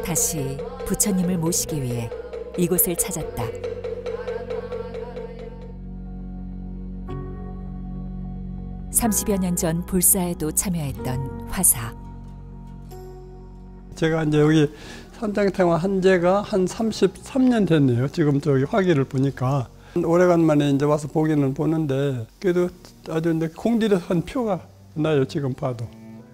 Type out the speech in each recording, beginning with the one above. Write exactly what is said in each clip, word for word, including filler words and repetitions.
다시 부처님을 모시기 위해 이곳을 찾았다. 삼십여 년 전 불사에도 참여했던 화사. 제가 이제 여기 산장탱화 한 지가 한 삼십삼 년 됐네요. 지금 저기 화기를 보니까. 오래간만에 이제 와서 보기는 보는데 그래도 아주 이제 공들여한 표가 나요. 지금 봐도.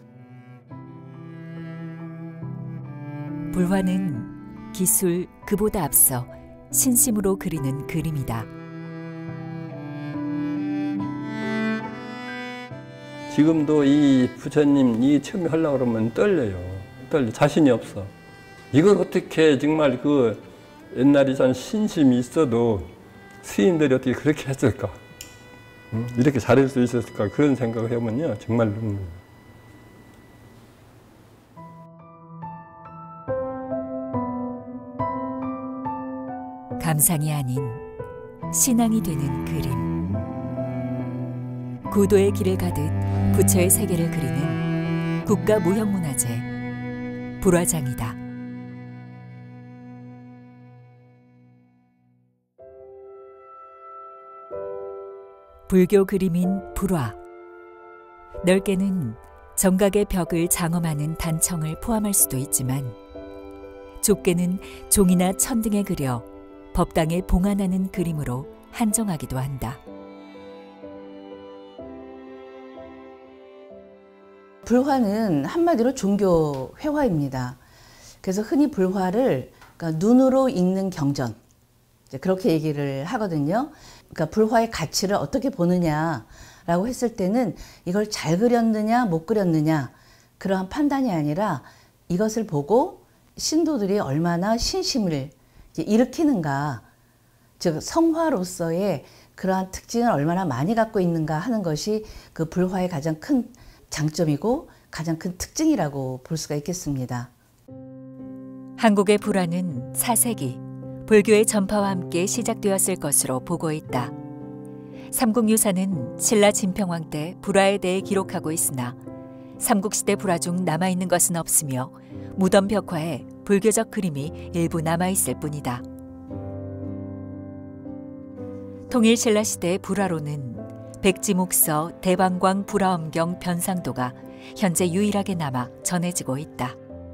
불화는 기술 그보다 앞서 신심으로 그리는 그림이다. 지금도 이 부처님 이 처음에 하려고 그러면 떨려요. 떨려. 자신이 없어. 이걸 어떻게 정말 그 옛날에 전 신심이 있어도 스님들이 어떻게 그렇게 했을까? 응? 이렇게 잘할 수 있었을까? 그런 생각을 해보면요. 정말 눈물. 감상이 아닌 신앙이 되는 그림. 구도의 길을 가듯 부처의 세계를 그리는 국가무형문화재 불화장이다. 불교 그림인 불화. 넓게는 정각의 벽을 장엄하는 단청을 포함할 수도 있지만 좁게는 종이나 천 등에 그려 법당에 봉안하는 그림으로 한정하기도 한다. 불화는 한마디로 종교 회화입니다. 그래서 흔히 불화를 그러니까 눈으로 읽는 경전 그렇게 얘기를 하거든요. 그러니까 불화의 가치를 어떻게 보느냐라고 했을 때는 이걸 잘 그렸느냐 못 그렸느냐 그러한 판단이 아니라 이것을 보고 신도들이 얼마나 신심을 일으키는가, 즉 성화로서의 그러한 특징을 얼마나 많이 갖고 있는가 하는 것이 그 불화의 가장 큰 장점이고 가장 큰 특징이라고 볼 수가 있겠습니다. 한국의 불화는 사 세기 불교의 전파와 함께 시작되었을 것으로 보고 있다. 삼국유사는 신라 진평왕 때 불화에 대해 기록하고 있으나 삼국시대 불화 중 남아있는 것은 없으며 무덤 벽화에 불교적 그림이 일부 남아있을 뿐이다. 통일신라시대 불화로는 백지목서 대방광 불화엄경 변상도가 현재 유일하게 남아 전해지고 있다.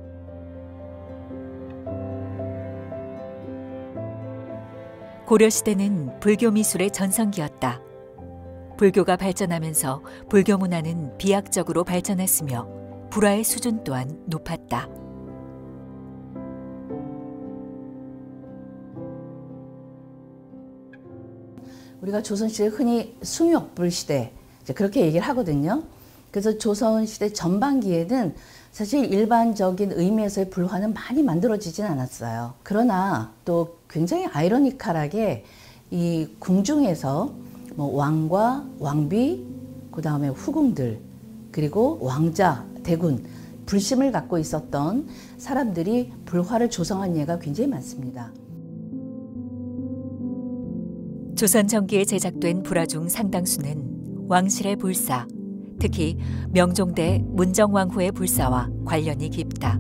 고려시대는 불교 미술의 전성기였다. 불교가 발전하면서 불교 문화는 비약적으로 발전했으며 불화의 수준 또한 높았다. 우리가 조선시대 흔히 숭유역불 시대 그렇게 얘기를 하거든요. 그래서 조선시대 전반기에는 사실 일반적인 의미에서의 불화는 많이 만들어지진 않았어요. 그러나 또 굉장히 아이러니컬하게 이 궁중에서 뭐 왕과 왕비, 그 다음에 후궁들, 그리고 왕자, 대군, 불심을 갖고 있었던 사람들이 불화를 조성한 예가 굉장히 많습니다. 조선 전기에 제작된 불화 중 상당수는 왕실의 불사, 특히 명종대 문정왕후의 불사와 관련이 깊다.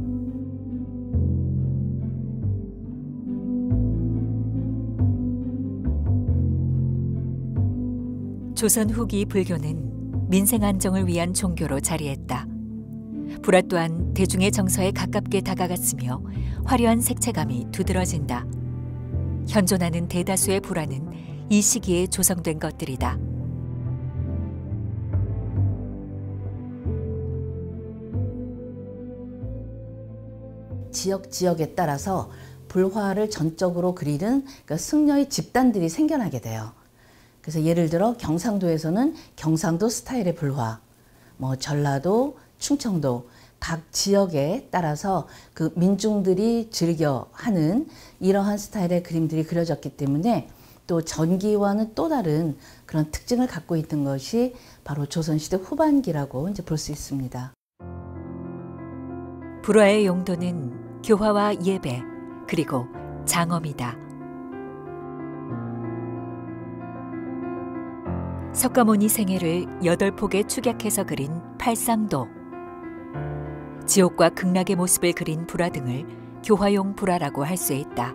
조선 후기 불교는 민생 안정을 위한 종교로 자리했다. 불화 또한 대중의 정서에 가깝게 다가갔으며 화려한 색채감이 두드러진다. 현존하는 대다수의 불화는 이 시기에 조성된 것들이다. 지역 지역에 따라서 불화를 전적으로 그리는 그러니까 승려의 집단들이 생겨나게 돼요. 그래서 예를 들어 경상도에서는 경상도 스타일의 불화, 뭐 전라도, 충청도 각 지역에 따라서 그 민중들이 즐겨 하는 이러한 스타일의 그림들이 그려졌기 때문에 또 전기와는 또 다른 그런 특징을 갖고 있는 것이 바로 조선시대 후반기라고 이제 볼 수 있습니다. 불화의 용도는 교화와 예배, 그리고 장엄이다. 석가모니 생애를 여덟 폭에 축약해서 그린 팔상도, 지옥과 극락의 모습을 그린 불화 등을 교화용 불화라고 할 수 있다.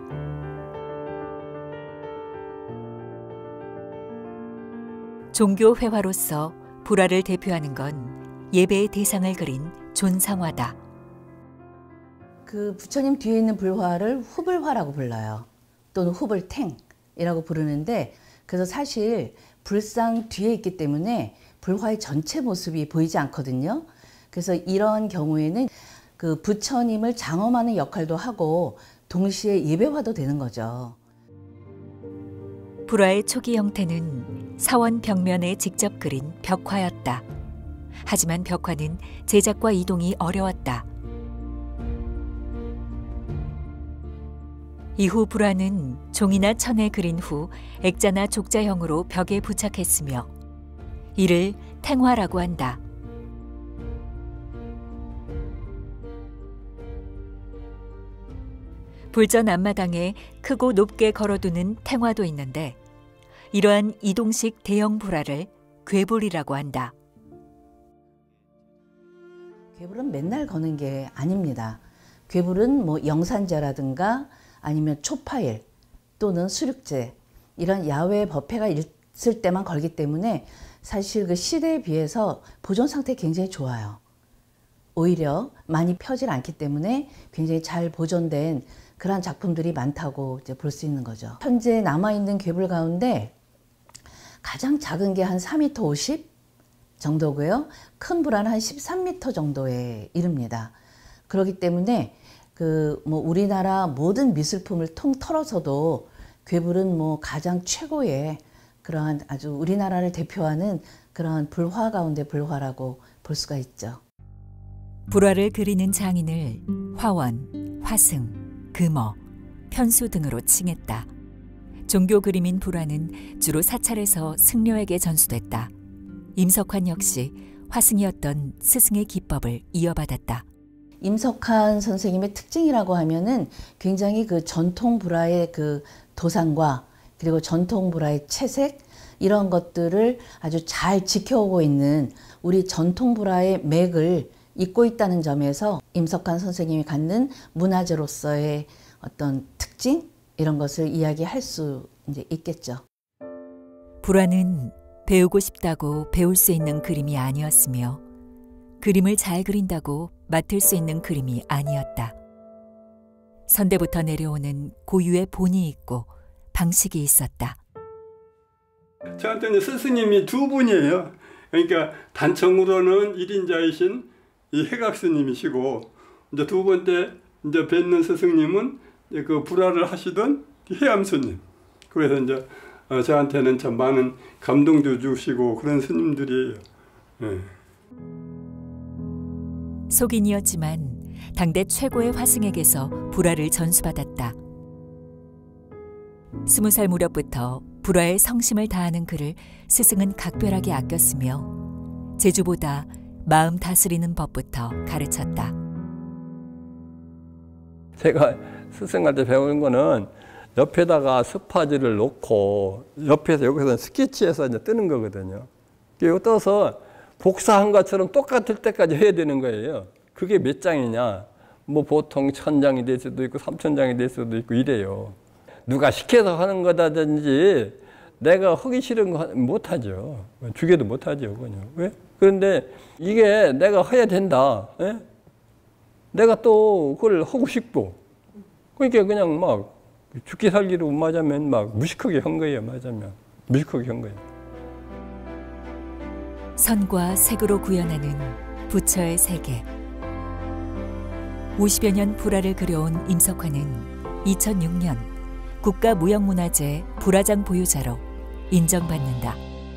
종교 회화로서 불화를 대표하는 건 예배의 대상을 그린 존상화다. 그 부처님 뒤에 있는 불화를 후불화라고 불러요. 또는 후불탱이라고 부르는데, 그래서 사실 불상 뒤에 있기 때문에 불화의 전체 모습이 보이지 않거든요. 그래서 이런 경우에는 그 부처님을 장엄하는 역할도 하고 동시에 예배화도 되는 거죠. 불화의 초기 형태는 사원 벽면에 직접 그린 벽화였다. 하지만 벽화는 제작과 이동이 어려웠다. 이후 불화는 종이나 천에 그린 후 액자나 족자형으로 벽에 부착했으며 이를 탱화라고 한다. 불전 앞마당에 크고 높게 걸어두는 탱화도 있는데 이러한 이동식 대형 불화를 궤불이라고 한다. 궤불은 맨날 거는 게 아닙니다. 궤불은 뭐 영산제라든가 아니면 초파일 또는 수륙제 이런 야외 법회가 있을 때만 걸기 때문에 사실 그 시대에 비해서 보존 상태 굉장히 좋아요. 오히려 많이 펴질 않기 때문에 굉장히 잘 보존된 그런 작품들이 많다고 이제 볼 수 있는 거죠. 현재 남아있는 궤불 가운데 가장 작은 게 한 사 미터 오십 정도고요. 큰 불화는 한 십삼 미터 정도에 이릅니다. 그렇기 때문에 그 뭐 우리나라 모든 미술품을 통틀어서도 궤불은 뭐 가장 최고의 그러한 아주 우리나라를 대표하는 그러한 불화 가운데 불화라고 볼 수가 있죠. 불화를 그리는 장인을 화원, 화승, 금어, 편수 등으로 칭했다. 종교 그림인 불화는 주로 사찰에서 승려에게 전수됐다. 임석환 역시 화승이었던 스승의 기법을 이어받았다. 임석환 선생님의 특징이라고 하면은 굉장히 그 전통 불화의 그 도상과 그리고 전통 불화의 채색 이런 것들을 아주 잘 지켜오고 있는 우리 전통 불화의 맥을 잇고 있다는 점에서 임석환 선생님이 갖는 문화재로서의 어떤 특징 이런 것을 이야기할 수 이제 있겠죠. 불화는 배우고 싶다고 배울 수 있는 그림이 아니었으며 그림을 잘 그린다고 맡을 수 있는 그림이 아니었다. 선대부터 내려오는 고유의 본이 있고 방식이 있었다. 저한테는 스승님이 두 분이에요. 그러니까 단청으로는 일인자이신 이 해각 스님이시고 이제 두 번째 이제 뵙는 스승님은 그 불화를 하시던 해암 스님. 그래서 이제 저한테는 참 많은 감동도 주시고 그런 스님들이에요. 네. 속인이었지만 당대 최고의 화승에게서 불화를 전수받았다. 스무 살 무렵부터 불화에 성심을 다하는 그를 스승은 각별하게 아꼈으며 재주보다 마음 다스리는 법부터 가르쳤다. 제가 스승한테 배운 거는 옆에다가 스파지를 놓고 옆에서 여기서 스케치해서 이제 뜨는 거거든요. 이거 떠서 복사한 것처럼 똑같을 때까지 해야 되는 거예요. 그게 몇 장이냐? 뭐 보통 천 장이 될 수도 있고 삼천 장이 될 수도 있고 이래요. 누가 시켜서 하는 거다든지 내가 하기 싫은 거 못하죠. 주게도 못하죠. 그냥. 왜? 그런데 이게 내가 해야 된다. 에? 내가 또 그걸 하고 싶고 그러니까 그냥 막 죽기 살기로 맞으면 막 무식하게 한 거예요. 맞으면 무식하게 한 거예요. 선과 색으로 구현하는 부처의 세계. 오십여 년 불화를 그려온 임석환은 이천육 년 국가무형문화재 불화장 보유자로 인정받는다.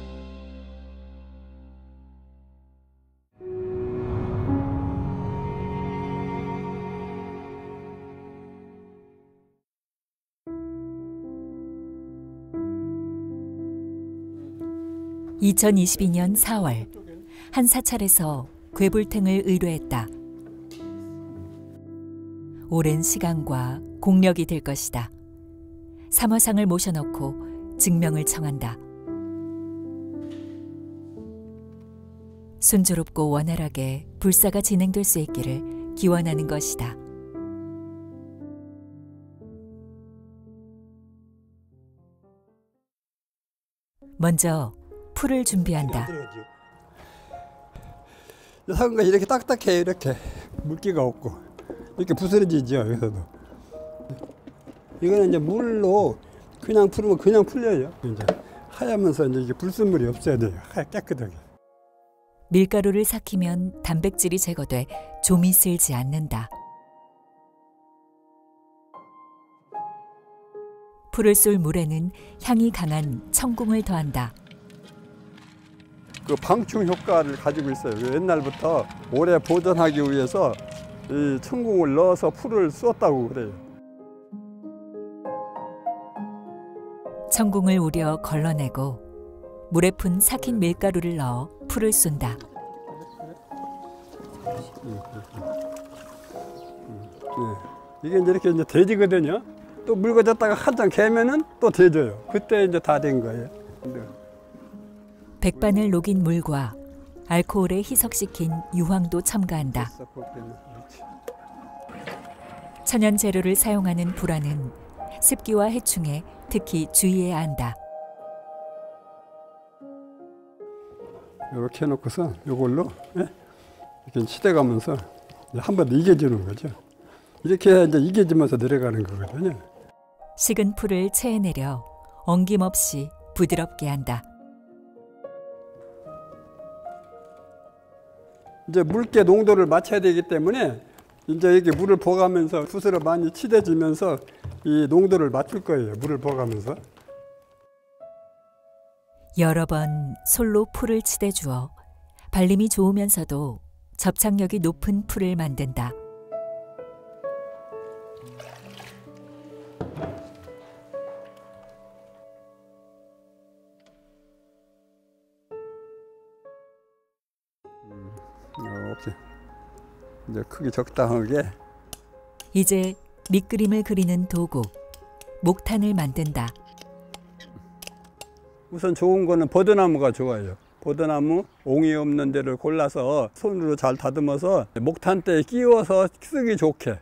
이천이십이 년 사월 한 사찰에서 궤불탱을 의뢰했다. 오랜 시간과 공력이 들 것이다. 삼화상을 모셔놓고 증명을 청한다. 순조롭고 원활하게 불사가 진행될 수 있기를 기원하는 것이다. 먼저 풀을 준비한다. 삭은 것이 이렇게 딱딱해요. 이렇게 물기가 없고 이렇게 부스러지죠. 여기서도 이거는 이제 물로 그냥 풀으면 그냥 풀려요. 이제 하얗면서 이제 이게 불순물이 없어야 돼요. 하얗 깨끗하게. 밀가루를 삭히면 단백질이 제거돼 좀이 쓸지 않는다. 풀을 쏠 물에는 향이 강한 청궁을 더한다. 그 방충 효과를 가지고 있어요. 옛날부터 오래 보존하기 위해서 이 청궁을 넣어서 풀을 쏘았다고 그래요. 청궁을 우려 걸러내고 물에 푼 삭힌 밀가루를 넣어 풀을 쏜다. 네. 이게 이제 이렇게 이제 대지거든요. 또 묽어졌다가 한참 개면은 또 대져요. 그때 이제 다 된 거예요. 네. 백반을 녹인 물과 알코올에 희석시킨 유황도 첨가한다. 천연 재료를 사용하는 불화는 습기와 해충에 특히 주의해야 한다. 이렇게 해놓고서 이걸로 예? 이렇게 치대가면서 한 번 더 이겨주는 거죠. 이렇게 해야 이제 이겨지면서 내려가는 거거든요. 식은 풀을 체에내려 엉김없이 부드럽게 한다. 이제 물기 농도를 맞춰야 되기 때문에 이제 이렇게 물을 부어가면서 붓으로 많이 치대지면서 이 농도를 맞출 거예요. 물을 부어가면서. 여러 번 솔로 풀을 치대주어 발림이 좋으면서도 접착력이 높은 풀을 만든다. 이렇게 이제 크기 적당하게. 이제 밑그림을 그리는 도구, 목탄을 만든다. 우선 좋은 거는 버드나무가 좋아요. 버드나무 옹이 없는 데를 골라서 손으로 잘 다듬어서 목탄대에 끼워서 쓰기 좋게.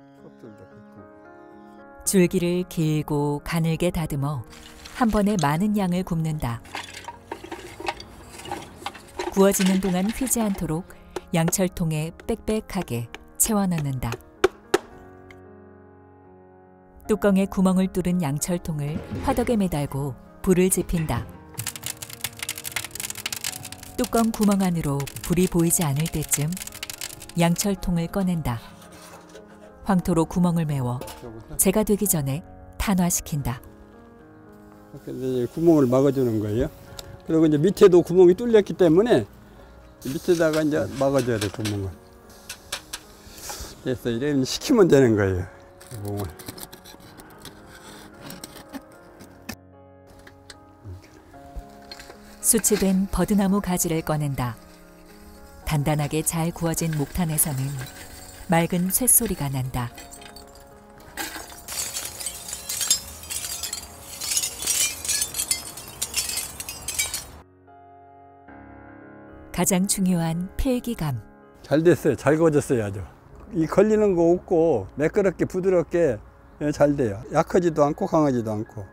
줄기를 길고 가늘게 다듬어 한 번에 많은 양을 굽는다. 구워지는 동안 휘지 않도록 양철통에 빽빽하게 채워 넣는다. 뚜껑에 구멍을 뚫은 양철통을 화덕에 매달고 불을 지핀다. 뚜껑 구멍 안으로 불이 보이지 않을 때쯤 양철통을 꺼낸다. 황토로 구멍을 메워 재가 되기 전에 탄화시킨다. 구멍을 막아주는 거예요. 그리고 이제 밑에도 구멍이 뚫렸기 때문에 밑에다가 이제 막아줘야 돼, 구멍을. 그래서 이렇게 식히면 되는 거예요, 구멍을. 수치된 버드나무 가지를 꺼낸다. 단단하게 잘 구워진 목탄에서는 맑은 쇳소리가 난다. 가장 중요한 필기감. 잘 됐어요. 잘 구워졌어요, 아주. 이 걸리는 거 없고 매끄럽게 부드럽게 잘 돼요. 약하지도 않고 강하지도 않고.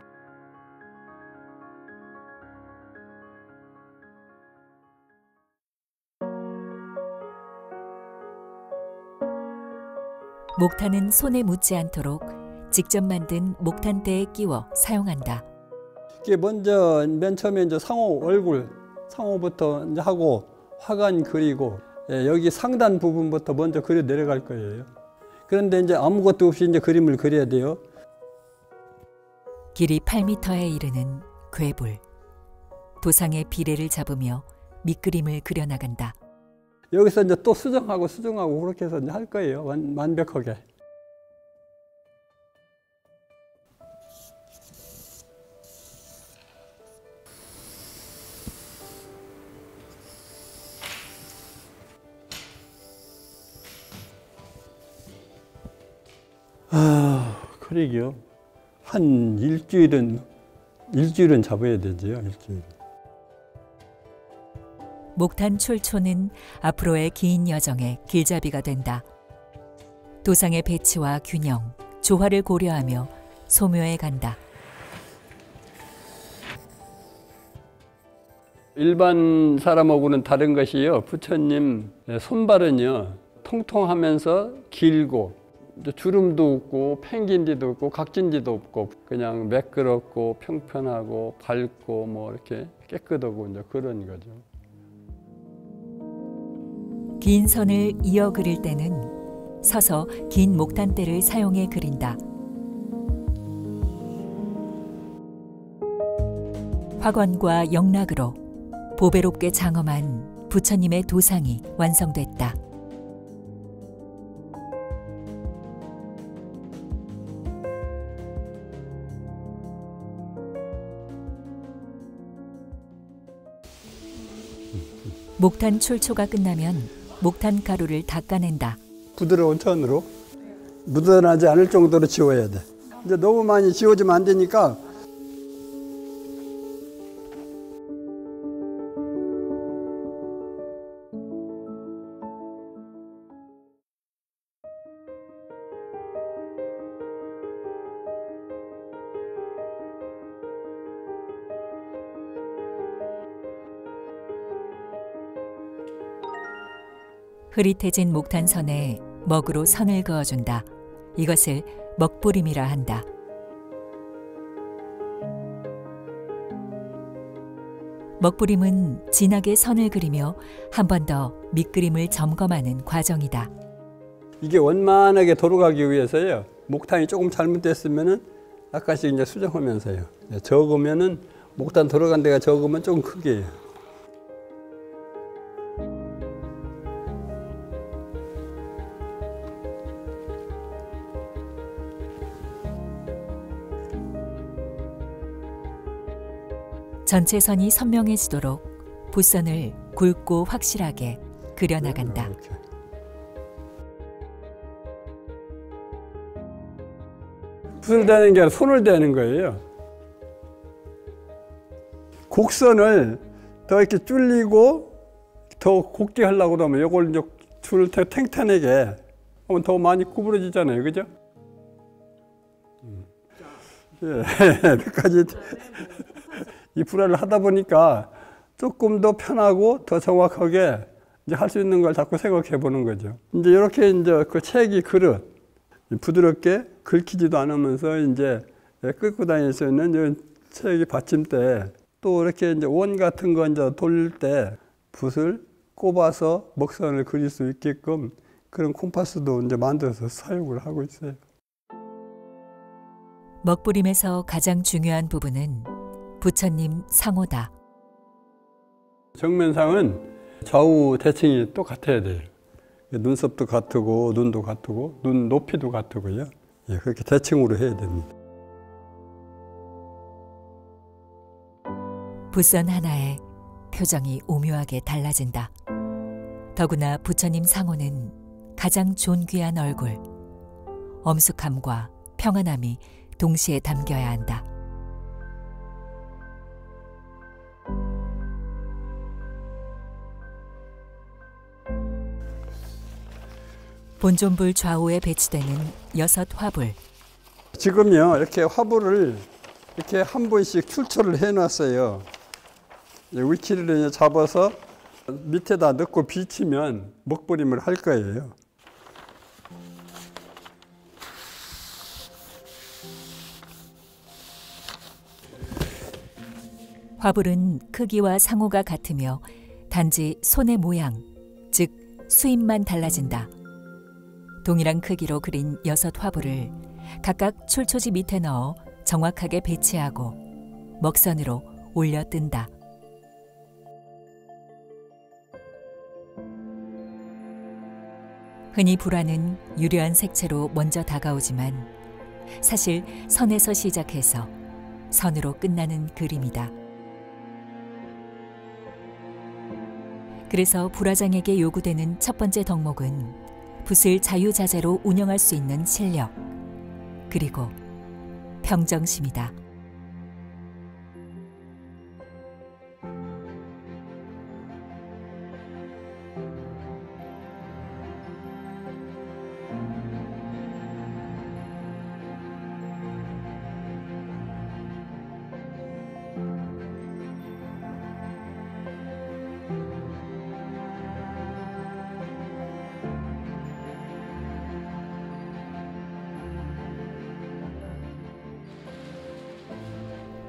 목탄은 손에 묻지 않도록 직접 만든 목탄대에 끼워 사용한다. 이게 먼저 맨 처음에 이제 상호 얼굴, 상호부터 이제 하고 화관 그리고 예, 여기 상단 부분부터 먼저 그려 내려갈 거예요. 그런데 이제 아무것도 없이 이제 그림을 그려야 돼요. 길이 팔 미터에 이르는 궤불. 도상의 비례를 잡으며 밑그림을 그려나간다. 여기서 이제 또 수정하고 수정하고 그렇게 해서 이제 할 거예요. 완, 완벽하게. 아, 그러게요. 한 일주일은 일주일은 잡아야 되지요. 일주일. 목탄 출초는 앞으로의 긴 여정의 길잡이가 된다. 도상의 배치와 균형, 조화를 고려하며 소묘해 간다. 일반 사람하고는 다른 것이요. 부처님 손발은요 통통하면서 길고 주름도 없고 팽긴지도 없고 각진지도 없고 그냥 매끄럽고 평평하고 밝고 뭐 이렇게 깨끗하고 이제 그런 거죠. 긴 선을 이어 그릴 때는 서서 긴 목탄대를 사용해 그린다. 화관과 영락으로 보배롭게 장엄한 부처님의 도상이 완성됐다. 목탄 출초가 끝나면 목탄 가루를 닦아낸다. 부드러운 천으로 묻어나지 않을 정도로 지워야 돼. 이제 너무 많이 지워지면 안 되니까 흐릿해진 목탄선에 먹으로 선을 그어준다. 이것을 먹부림이라 한다. 먹부림은 진하게 선을 그리며 한 번 더 밑그림을 점검하는 과정이다. 이게 원만하게 돌아가기 위해서요. 목탄이 조금 잘못됐으면은 약간씩 이제 수정하면서요. 적으면은 목탄 돌아간 데가 적으면 조금 크게 해요. 전체 선이 선명해지도록 붓선을 굵고 확실하게 그려나간다. 붓을 대는 게 아니라 손을 대는 거예요. 곡선을 더 이렇게 줄이고 더 곱게 하려고 그러면 이걸 이제 줄을 더 탱탱하게 하면 더 많이 구부러지잖아요. 그죠? 예, 몇 가지. 이 불화를 하다 보니까 조금 더 편하고 더 정확하게 이제 할 수 있는 걸 자꾸 생각해 보는 거죠. 이제 이렇게 이제 그 책이 그릇 부드럽게 긁히지도 않으면서 이제 끌고 다닐 수 있는 책이 받침대 또 이렇게 이제 원 같은 거 이제 돌릴 때 붓을 꼽아서 먹선을 그릴 수 있게끔 그런 콤파스도 이제 만들어서 사용을 하고 있어요. 먹부림에서 가장 중요한 부분은 부처님 상호다. 정면상은 좌우 대칭이 똑같아야 돼요. 눈썹도 같고 눈도 같고 눈 높이도 같고요. 예, 그렇게 대칭으로 해야 됩니다. 붓선 하나에 표정이 오묘하게 달라진다. 더구나 부처님 상호는 가장 존귀한 얼굴, 엄숙함과 평안함이 동시에 담겨야 한다. 본존불 좌우에 배치되는 여섯 화불. 지금요 이렇게 화불을 이렇게 한 번씩 출처를 해놨어요. 위키를 잡아서 밑에다 넣고 비치면 먹부림을 할 거예요. 화불은 크기와 상호가 같으며 단지 손의 모양, 즉 수임만 달라진다. 동일한 크기로 그린 여섯 화불을 각각 출초지 밑에 넣어 정확하게 배치하고 먹선으로 올려 뜬다. 흔히 불화는 유려한 색채로 먼저 다가오지만 사실 선에서 시작해서 선으로 끝나는 그림이다. 그래서 불화장에게 요구되는 첫 번째 덕목은 붓을 자유자재로 운영할 수 있는 실력, 그리고 평정심이다.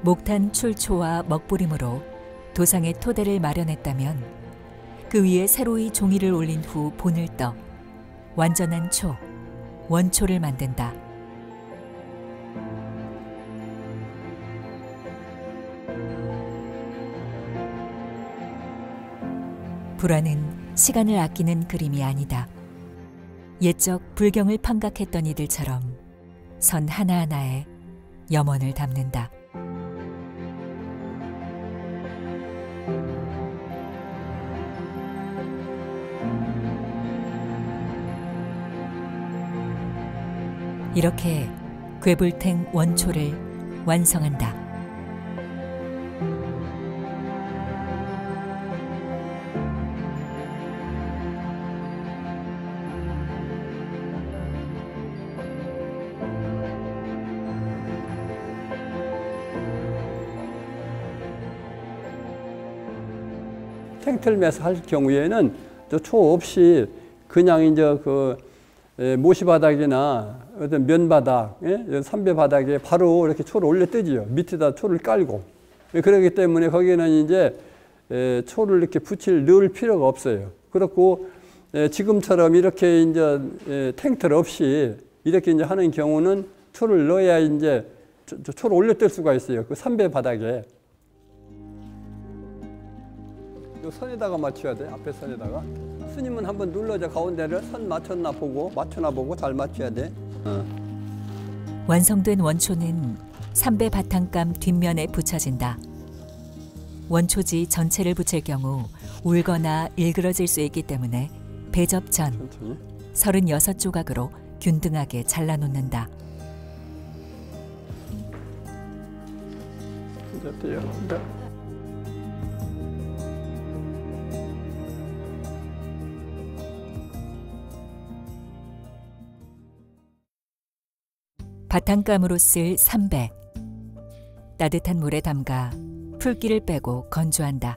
목탄 출초와 먹부림으로 도상의 토대를 마련했다면 그 위에 새로이 종이를 올린 후 본을 떠 완전한 초, 원초를 만든다. 불화는 시간을 아끼는 그림이 아니다. 옛적 불경을 판각했던 이들처럼 선 하나하나에 염원을 담는다. 이렇게 괴불탱 원초를 완성한다. 탱틀매서 할 경우에는 초 없이 그냥 이제 그 모시바닥이나 어떤 면바닥, 삼배바닥에 바로 이렇게 초를 올려 뜨지요. 밑에다 초를 깔고. 그렇기 때문에 거기는 이제 초를 이렇게 붙일 넣을 필요가 없어요. 그렇고 지금처럼 이렇게 이제 탱틀 없이 이렇게 이제 하는 경우는 초를 넣어야 이제 초를 올려 뜰 수가 있어요. 그 삼배바닥에. 이 선에다가 맞춰야 돼. 앞에 선에다가. 스님은 한번 눌러줘. 가운데를 선 맞췄나 보고 맞추나 보고 잘 맞춰야 돼. 어. 완성된 원초는 삼배 바탕감 뒷면에 붙여진다. 원초지 전체를 붙일 경우 울거나 일그러질 수 있기 때문에 배접 전 천천히. 서른여섯 조각으로 균등하게 잘라놓는다. 이제 돼요. 바탕감으로 쓸 삼배. 따뜻한 물에 담가 풀기를 빼고 건조한다.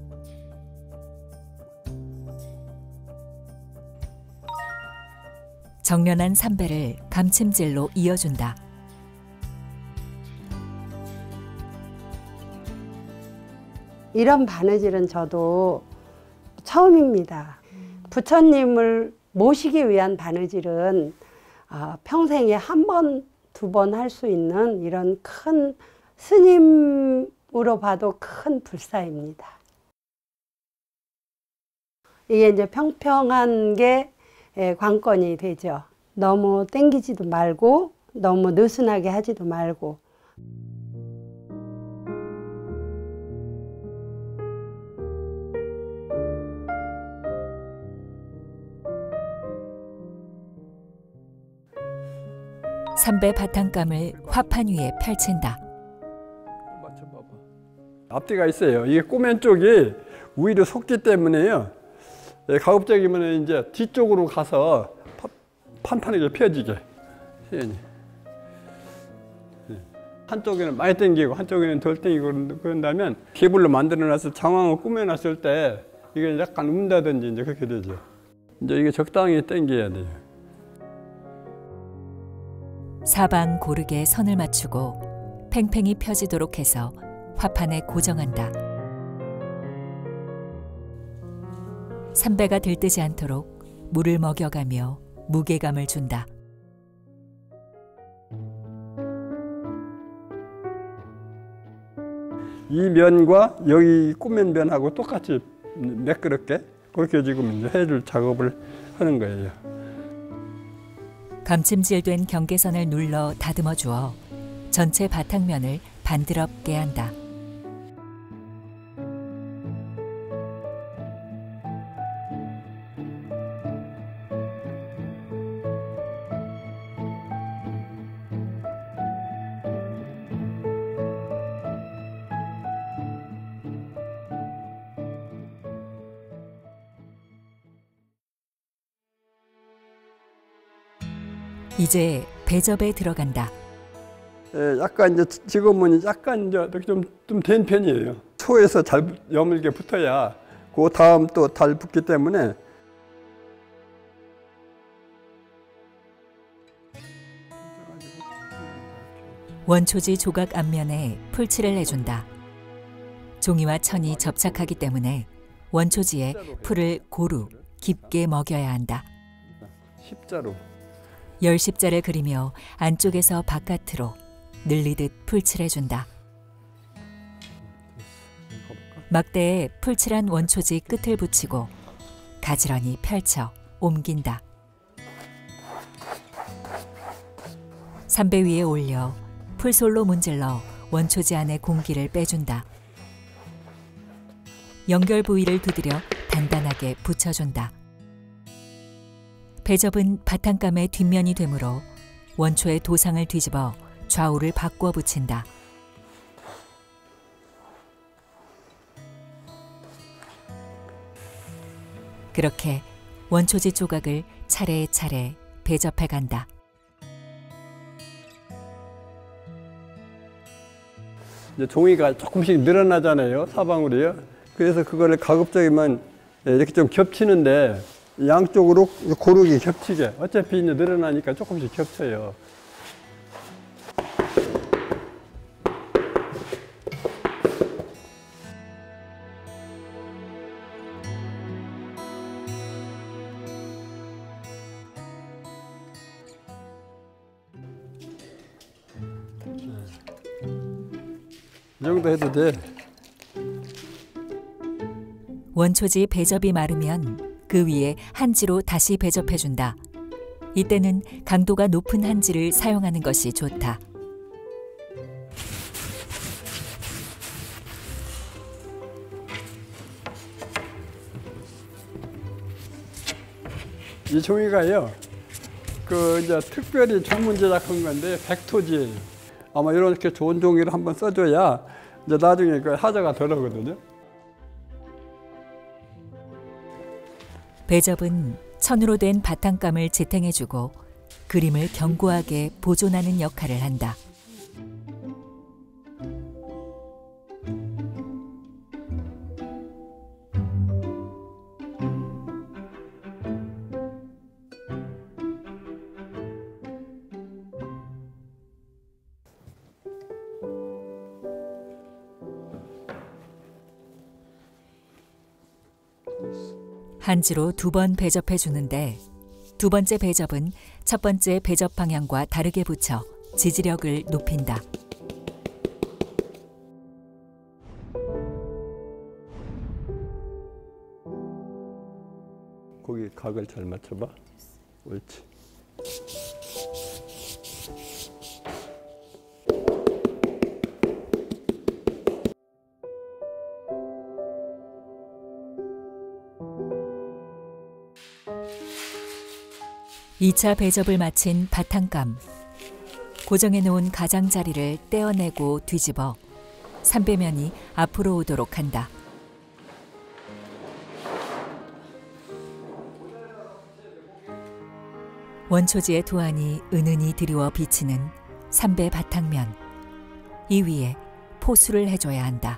정련한 삼배를 감침질로 이어준다. 이런 바느질은 저도 처음입니다. 부처님을 모시기 위한 바느질은 평생에 한 번, 두 번 할 수 있는 이런 큰 스님으로 봐도 큰 불사입니다. 이게 이제 평평한 게 관건이 되죠. 너무 땡기지도 말고 너무 느슨하게 하지도 말고. 삼배 바탕감을 화판 위에 펼친다. 맞춰봐봐. 앞뒤가 있어요. 이게 꼬맨 쪽이 위로 솟기 때문에요. 가급적이면 이제 뒤쪽으로 가서 판판하게 펴지게. 한쪽에는 많이 당기고 한쪽에는 덜 당기고 그런다면 개불로 만들어놨을 장황을 꾸며놨을 때 이게 약간 운다든지 이제 그렇게 되죠. 이제 이게 적당히 당겨야 돼요. 사방 고르게 선을 맞추고 팽팽히 펴지도록 해서 화판에 고정한다. 삼배가 들뜨지 않도록 물을 먹여가며 무게감을 준다. 이 면과 여기 꾸맨 면하고 똑같이 매끄럽게 그렇게 지금 이제 해줄 작업을 하는 거예요. 감침질된 경계선을 눌러 다듬어 주어 전체 바탕면을 반드럽게 한다. 이제 배접에 들어간다. 예, 약간 이제 지금은 약간 이제 좀 좀 된 편이에요. 초에서 잘 여물게 붙어야 그 다음 또 잘 붙기 때문에 원초지 조각 앞면에 풀칠을 해준다. 종이와 천이 접착하기 때문에 원초지에 풀을 고루 깊게 먹여야 한다. 십자로. 열 십자를 그리며 안쪽에서 바깥으로 늘리듯 풀칠해준다. 막대에 풀칠한 원초지 끝을 붙이고 가지런히 펼쳐 옮긴다. 삼배 위에 올려 풀솔로 문질러 원초지 안에 공기를 빼준다. 연결 부위를 두드려 단단하게 붙여준다. 배접은 바탕감의 뒷면이 되므로 원초의 도상을 뒤집어 좌우를 바꿔 붙인다. 그렇게 원초지 조각을 차례차례 배접해 간다. 이제 종이가 조금씩 늘어나잖아요, 사방울이요. 그래서 그거를 가급적이면 이렇게 좀 겹치는데 양쪽으로 고르게 겹치게. 어차피 이제 늘어나니까 조금씩 겹쳐요. 이 정도 해도 돼. 원초지 배접이 마르면 그 위에 한지로 다시 배접해준다. 이때는 강도가 높은 한지를 사용하는 것이 좋다. 이 종이가요, 그 이제 특별히 주문 제작한 건데 백토지예요. 아마 이렇게 좋은 종이를 한번 써줘야 이제 나중에 그 하자가 덜 하거든요. 배접은 천으로 된 바탕감을 지탱해주고 그림을 견고하게 보존하는 역할을 한다. 한지로 두 번 배접해 주는데 두 번째 배접은 첫 번째 배접 방향과 다르게 붙여 지지력을 높인다. 거기 각을 잘 맞춰봐. 옳지. 이 차 배접을 마친 바탕감. 고정해 놓은 가장자리를 떼어내고 뒤집어 삼배면이 앞으로 오도록 한다. 원초지의 도안이 은은히 드리워 비치는 삼배 바탕면. 이 위에 포수를 해줘야 한다.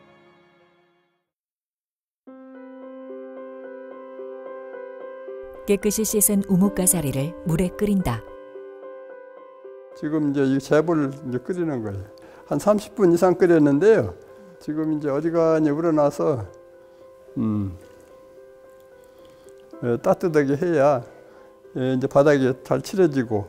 깨끗이 씻은 우뭇가사리를 물에 끓인다. 지금 이제 이 제보를 이제 끓이는 거예요. 한 삼십 분 이상 끓였는데요. 지금 이제 어지간히 우러나서 음, 예, 따뜻하게 해야 예, 이제 바닥이 잘 칠해지고.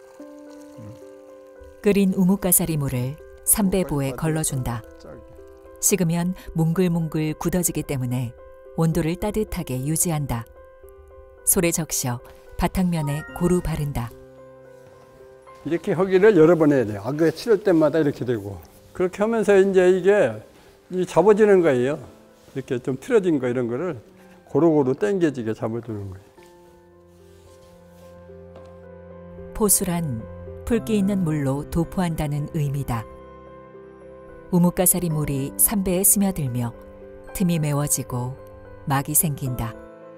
끓인 우뭇가사리 물을 삼배보에 걸러준다. 식으면 뭉글뭉글 굳어지기 때문에 온도를 따뜻하게 유지한다. 솔에 적셔 바탕면에 고루 바른다. 이렇게 허기를 여러 번 해야 돼요. 악에 치를 때마다 이렇게 되고. 그렇게 하면서 이제 이게 이 잡아지는 거예요. 이렇게 좀 틀어진 거 이런 거를 고루고루 당겨지게 잡아주는 거예요. 포수란 풀기 있는 물로 도포한다는 의미다. 우뭇가사리 물이 삼배에 스며들며 틈이 메워지고 막이 생긴다.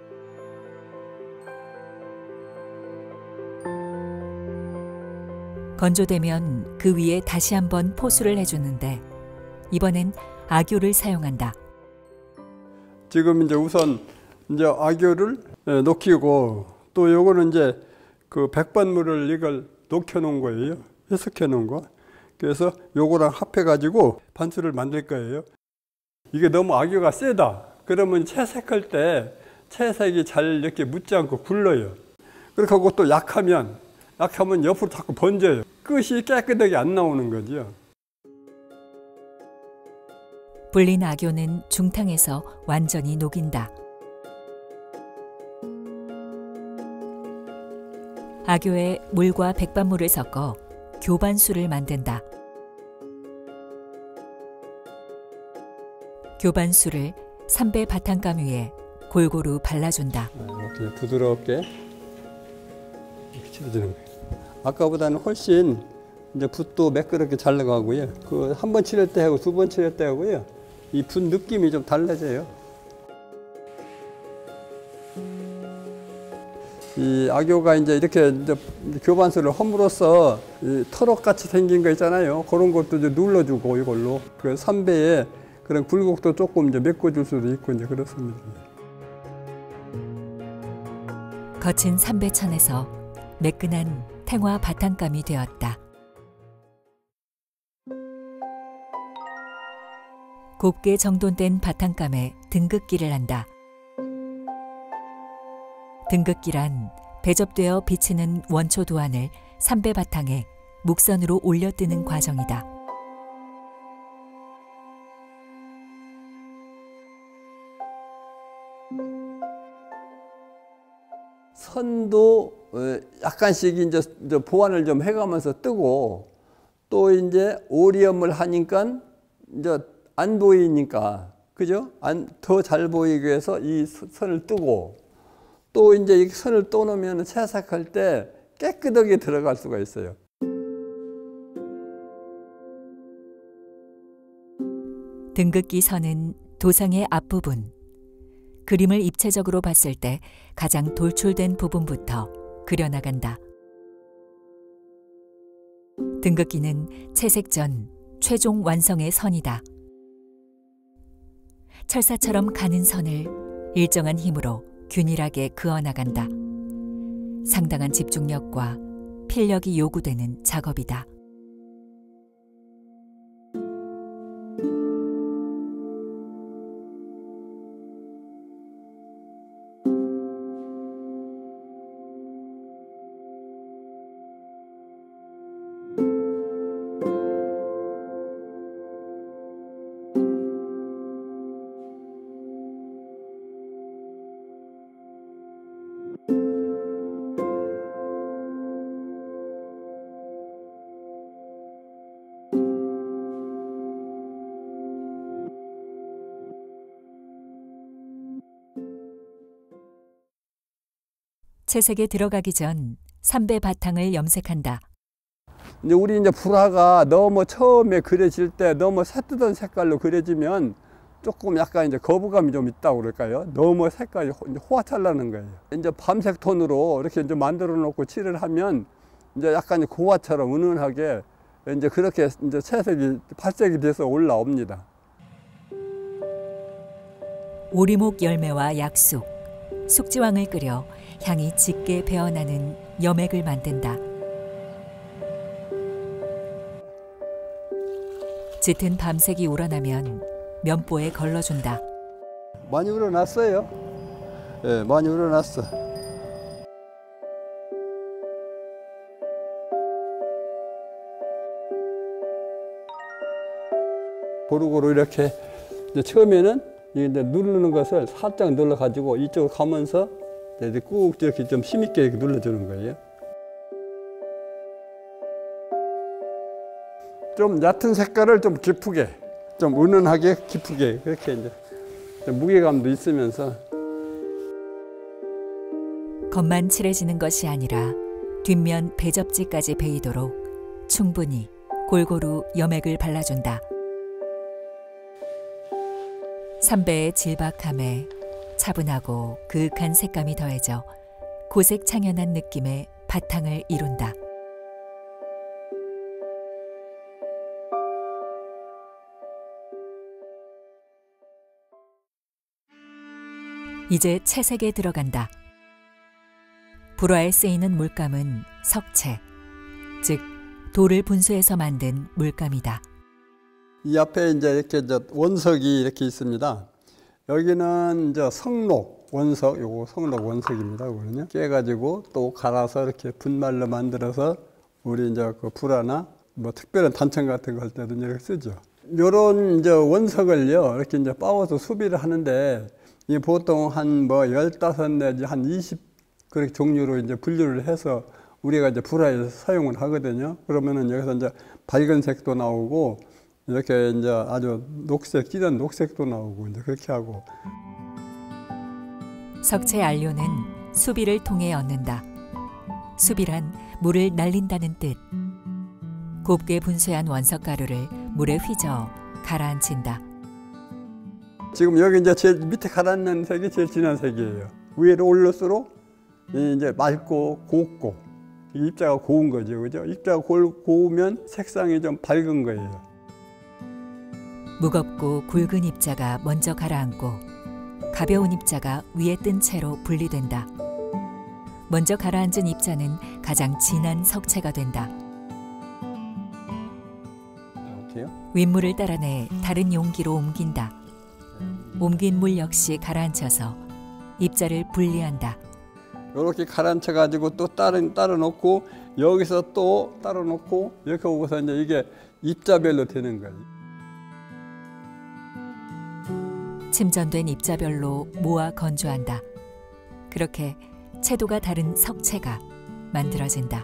건조되면 그 위에 다시 한번 포수를 해주는데 이번엔 악교를 사용한다. 지금 이제 우선 이제 악교를 녹이고 또 요거는 이제 그 백반물을 이걸 녹여 놓은 거예요. 희석해 놓은 거. 그래서 요거랑 합해가지고 반수를 만들 거예요. 이게 너무 악유가 세다. 그러면 채색할 때 채색이 잘 이렇게 묻지 않고 굴러요. 그렇게 하고 또 약하면, 약하면 옆으로 자꾸 번져요. 끝이 깨끗하게 안 나오는 거죠. 불린 악유는 중탕에서 완전히 녹인다. 악유에 물과 백반물을 섞어 교반수를 만든다. 교반수를 삼배 바탕감 위에 골고루 발라준다. 이렇게 부드럽게 이렇게 칠해주는 거예요. 아까보다는 훨씬 이제 붓도 매끄럽게 잘 나가고요. 그 한 번 칠할 때 하고 두 번 칠할 때 하고요. 이 붓 느낌이 좀 달라져요. 이 악유가 이제 이렇게 이제 교반수를 험으로써 이 터럭같이 생긴 거 있잖아요. 그런 것도 이제 눌러주고 이걸로 그 삼배에 그런 굴곡도 조금 이제 메꿔줄 수도 있고 이제 그렇습니다. 거친 삼배천에서 매끈한 탱화 바탕감이 되었다. 곱게 정돈된 바탕감에 등극기를 한다. 등극기란 배접되어 비치는 원초 도안을 삼배 바탕에 묵선으로 올려뜨는 과정이다. 선도 약간씩 이제 보완을 좀 해가면서 뜨고 또 이제 오리염을 하니까 이제 안 보이니까 그죠? 안 더 잘 보이기 위해서 이 선을 뜨고 또 이제 이 선을 떠놓으면 채색할 때 깨끗하게 들어갈 수가 있어요. 등극기 선은 도상의 앞부분, 그림을 입체적으로 봤을 때 가장 돌출된 부분부터 그려나간다. 등극기는 채색 전 최종 완성의 선이다. 철사처럼 가는 선을 일정한 힘으로 균일하게 그어나간다. 상당한 집중력과 필력이 요구되는 작업이다. 채색에 들어가기 전 삼배 바탕을 염색한다. 이제 우리 이제 불화가 너무 처음에 그려질 때 너무 새뜨던 색깔로 그려지면 조금 약간 이제 거부감이 좀 있다고 그럴까요? 너무 색깔이 호화찰나는 거예요. 이제 밤색 톤으로 이렇게 이제 만들어 놓고 칠을 하면 이제 약간 고화처럼 은은하게 이제 그렇게 이제 채색이 발색이 돼서 올라옵니다. 오리목 열매와 약숙, 숙지황을 끓여 향이 짙게 배어나는 염액을 만든다. 짙은 밤색이 우러나면 면보에 걸러준다. 많이 우러났어요. 예, 네, 많이 우러났어. 고루고루 이렇게 이제 처음에는 이제 누르는 것을 살짝 눌러 가지고 이쪽으로 가면서 이제 꾹 이렇게 좀 힘있게 이렇게 눌러주는 거예요. 좀 얕은 색깔을 좀 깊게, 좀 은은하게 깊게 그렇게 이제 무게감도 있으면서. 겉만 칠해지는 것이 아니라 뒷면 배접지까지 배이도록 충분히 골고루 염액을 발라준다. 삼배의 질박함에 차분하고 그윽한 색감이 더해져 고색 창연한 느낌의 바탕을 이룬다. 이제 채색에 들어간다. 불화에 쓰이는 물감은 석채, 즉 돌을 분수해서 만든 물감이다. 이 앞에 이제 이렇게 이제 원석이 이렇게 있습니다. 여기는 이제 성록 원석, 요거 성록 원석입니다. 그거는요. 깨가지고 또 갈아서 이렇게 분말로 만들어서 우리 이제 그 불화나 뭐 특별한 단청 같은 거 할 때도 이렇게 쓰죠. 요런 이제 원석을요, 이렇게 이제 빻아서 수비를 하는데, 이 보통 한 뭐 열다섯 내지 한 이십 그렇게 종류로 이제 분류를 해서 우리가 이제 불화에 사용을 하거든요. 그러면은 여기서 이제 밝은 색도 나오고, 이렇게 이제 아주 녹색, 진한 녹색도 나오고, 이제 그렇게 하고. 석체 안료는 수비를 통해 얻는다. 수비란 물을 날린다는 뜻. 곱게 분수한 원석 가루를 물에 휘저어 가라앉힌다. 지금 여기 이제 제일 밑에 가라앉는 색이 제일 진한 색이에요. 위로 올릴수록 이제 맑고 곱고, 입자가 고운 거죠, 그죠? 입자가 고우면 색상이 좀 밝은 거예요. 무겁고 굵은 입자가 먼저 가라앉고 가벼운 입자가 위에 뜬 채로 분리된다. 먼저 가라앉은 입자는 가장 진한 석체가 된다. 윗물을 따라내 다른 용기로 옮긴다. 옮긴 물 역시 가라앉혀서 입자를 분리한다. 이렇게 가라앉혀 가지고 또 따로 따로 놓고 여기서 또 따로 놓고 이렇게 오고서 이제 이게 입자별로 되는 거예요. 침전된 입자별로 모아 건조한다. 그렇게 채도가 다른 석체가 만들어진다.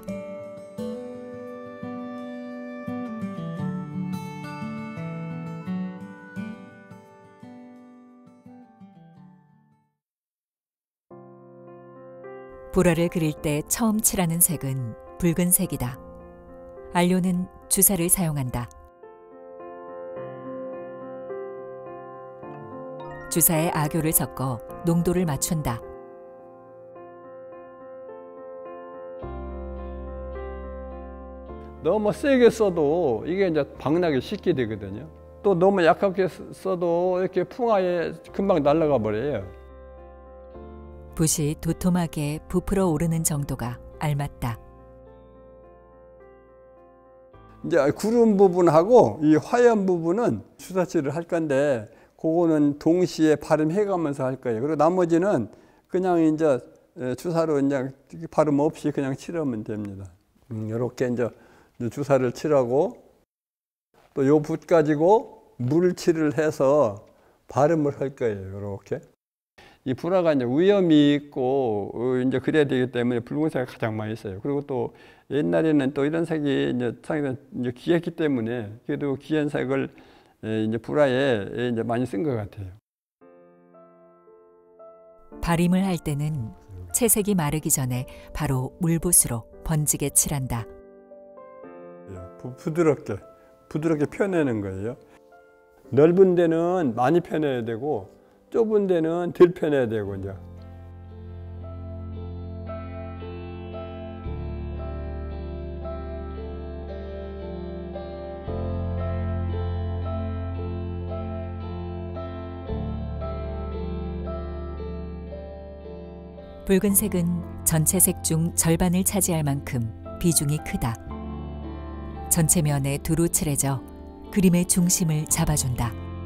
불화를 그릴 때 처음 칠하는 색은 붉은색이다. 안료는 주사를 사용한다. 주사에 아교를 섞어 농도를 맞춘다. 너무 세게 써도 이게 이제 박나기 쉽게 되거든요. 또 너무 약하게 써도 이렇게 풍화에 금방 날아가 버려요. 붓이 도톰하게 부풀어 오르는 정도가 알맞다. 이제 구름 부분하고 이 화염 부분은 주사칠을 할 건데, 그거는 동시에 발음해가면서 할 거예요. 그리고 나머지는 그냥 이제 주사로 이제 발음 없이 그냥 칠하면 됩니다. 음, 이렇게 이제 주사를 칠하고 또 요 붓 가지고 물칠을 해서 발음을 할 거예요. 이렇게. 이 불화가 이제 위험이 있고 이제 그래야 되기 때문에 붉은색이 가장 많이 써요. 그리고 또 옛날에는 또 이런 색이 이제 상당히 이제 귀했기 때문에 그래도 귀한 색을 이제 불화에 이제 많이 쓴 것 같아요. 발임을 할 때는 채색이 마르기 전에 바로 물붓으로 번지게 칠한다. 부드럽게 부드럽게 펴내는 거예요. 넓은 데는 많이 펴내야 되고 좁은 데는 덜 펴내야 되고 이제. 붉은색은 전체 색 중 절반을 차지할 만큼 비중이 크다. 전체 면에 두루 칠해져 그림의 중심을 잡아준다.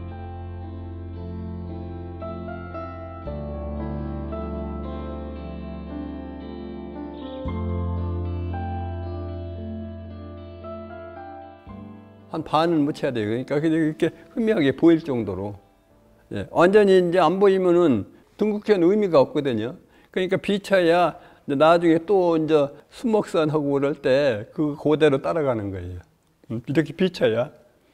한 반은 묻혀야 돼요. 그러니까 이렇게 희미하게 보일 정도로. 예, 완전히 이제 안 보이면은 둥글게는 의미가 없거든요. 그러니까 비쳐야 이제 나중에 또 이제 수목선하고 그럴 때 그 그대로 따라가는 거예요. 이렇게 비쳐야.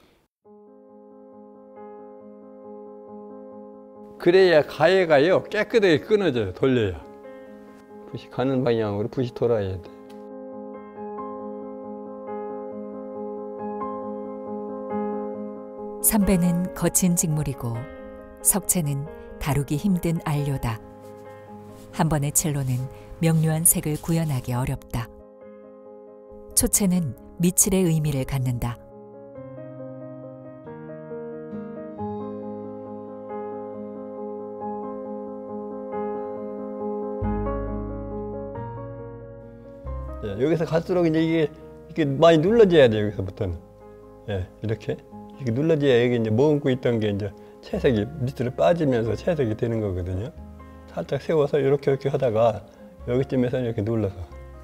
그래야 가해가요 깨끗하게 끊어져요. 돌려야. 붓이 가는 방향으로 붓이 돌아야 돼. 삼배는 거친 직물이고 석체는 다루기 힘든 안료다. 한 번의 칠로는 명료한 색을 구현하기 어렵다. 초체는 미칠의 의미를 갖는다. 예, 여기서 갈수록 이제 이게 이렇게 많이 눌러줘야 돼요. 여기서부터는. 예, 이렇게. 이렇게 눌러줘야 여기 이제 머금고 있던 게 이제 채색이 밑으로 빠지면서 채색이 되는 거거든요. 살짝 세워서 이렇게 이렇게 하다가 여기쯤에서 이렇게 눌러서.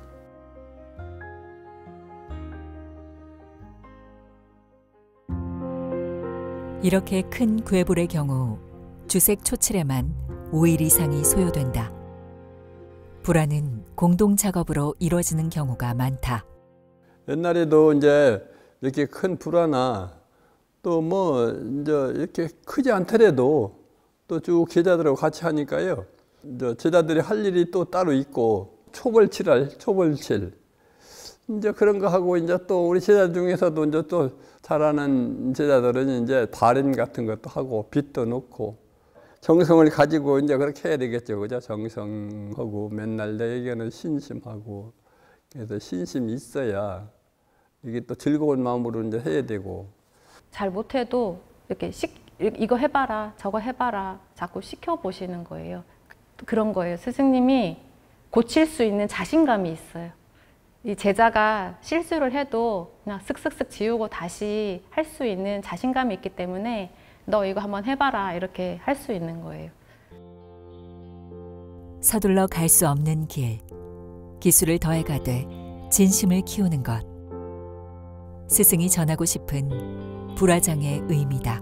이렇게 큰 괴볼의 경우 주색 초칠에만 오 일 이상이 소요된다. 불화는 공동 작업으로 이루어지는 경우가 많다. 옛날에도 이제 이렇게 큰 불화나 또 뭐 이제 이렇게 크지 않더라도 또 쭉 제자들하고 같이 하니까요. 이제 제자들이 할 일이 또 따로 있고 초벌칠할 초벌칠 이제 그런 거 하고 이제 또 우리 제자 중에서도 이제 또 잘하는 제자들은 이제 바른 같은 것도 하고 빛도 넣고 정성을 가지고 이제 그렇게 해야 되겠죠, 그죠? 정성하고 맨날 내게는 신심하고 그래서 신심이 있어야 이게 또 즐거운 마음으로 이제 해야 되고. 잘 못해도 이렇게 시, 이거 해봐라 저거 해봐라 자꾸 시켜보시는 거예요. 그런 거예요. 스승님이 고칠 수 있는 자신감이 있어요. 이 제자가 실수를 해도 그냥 슥슥슥 지우고 다시 할 수 있는 자신감이 있기 때문에 너 이거 한번 해봐라 이렇게 할 수 있는 거예요. 서둘러 갈 수 없는 길, 기술을 더해가되 진심을 키우는 것. 스승이 전하고 싶은 불화장의 의미다.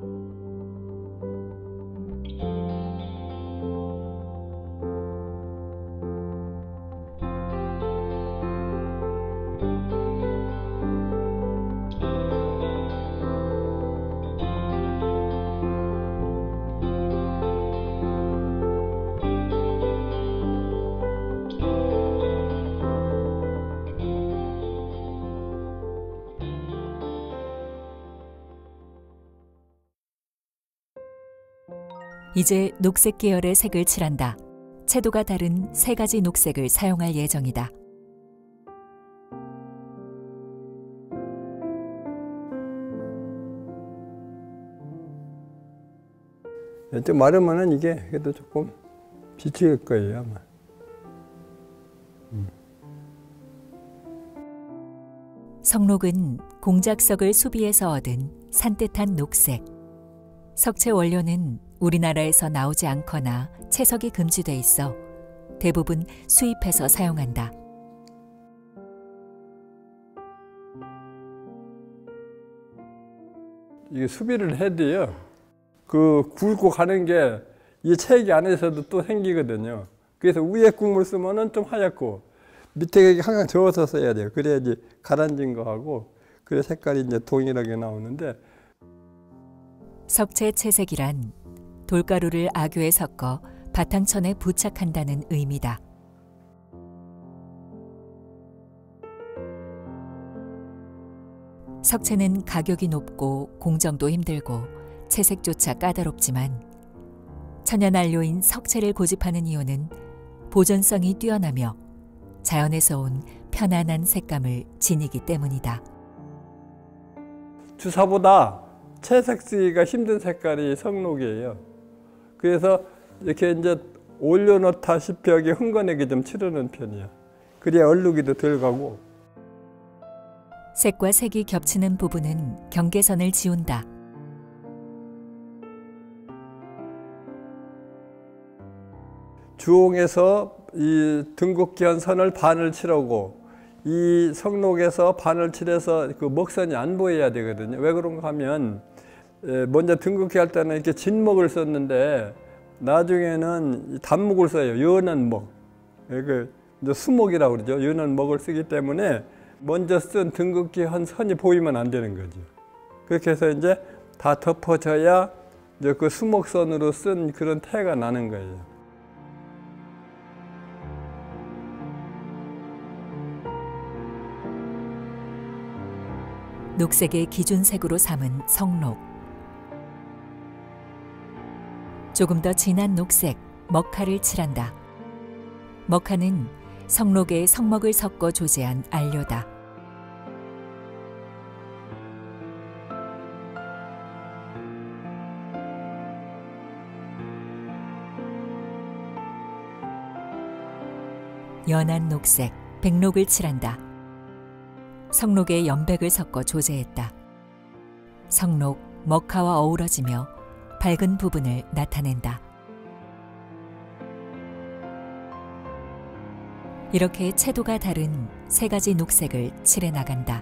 이제 녹색 계열의 색을 칠한다. 채도가 다른 세 가지 녹색을 사용할 예정이다. 좀 마르면은 이게 그래도 조금 비칠 거예요, 아마. 음. 석록은 공작석을 수비해서 얻은 산뜻한 녹색. 석채 원료는 우리나라에서 나오지 않거나 채석이 금지돼 있어 대부분 수입해서 사용한다. 이게 수비를 해도요, 그 굵고 가는 게 이 체액 안에서도 또 생기거든요. 그래서 위에 국물 쓰면은 좀 하얗고 밑에 항상 저어서 써야 돼요. 그래야지 가라앉은 거하고 그래 색깔이 이제 동일하게 나오는데. 석채 채색이란 돌가루를 아교에 섞어 바탕천에 부착한다는 의미다. 석채는 가격이 높고 공정도 힘들고 채색조차 까다롭지만 천연안료인 석채를 고집하는 이유는 보존성이 뛰어나며 자연에서 온 편안한 색감을 지니기 때문이다. 주사보다 채색 쓰기가 힘든 색깔이 석록이에요. 그래서 이렇게 이제 올려놓다시피 여기 흥건하게 좀 칠하는 편이야. 그래야 얼룩이도 덜 가고. 색과 색이 겹치는 부분은 경계선을 지운다. 주홍에서 이 등곡기한 선을 반을 칠하고 이 석록에서 반을 칠해서 그 먹선이 안 보여야 되거든요. 왜 그런가 하면 먼저 등극기 할 때는 이렇게 진목을 썼는데 나중에는 단목을 써요. 연한 목. 그 이제 수목이라고 그러죠. 연한 목을 쓰기 때문에 먼저 쓴 등극기 한 선이 보이면 안 되는 거죠. 그렇게 해서 이제 다 덮어져야 이제 그 수목선으로 쓴 그런 태가 나는 거예요. 녹색의 기준색으로 삼은 석록. 조금 더 진한 녹색, 먹화를 칠한다. 먹화는 석록에 석먹을 섞어 조제한 안료다. 연한 녹색, 백록을 칠한다. 석록에 연백을 섞어 조제했다. 석록, 먹화와 어우러지며 밝은 부분을 나타낸다. 이렇게 채도가 다른 세 가지 녹색을 칠해 나간다.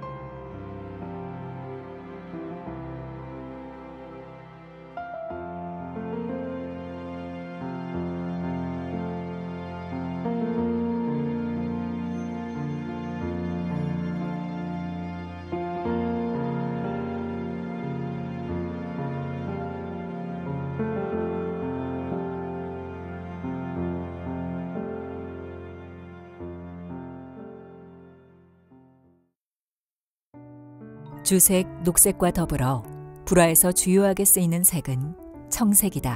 주색, 녹색과 더불어 불화에서 주요하게 쓰이는 색은 청색이다.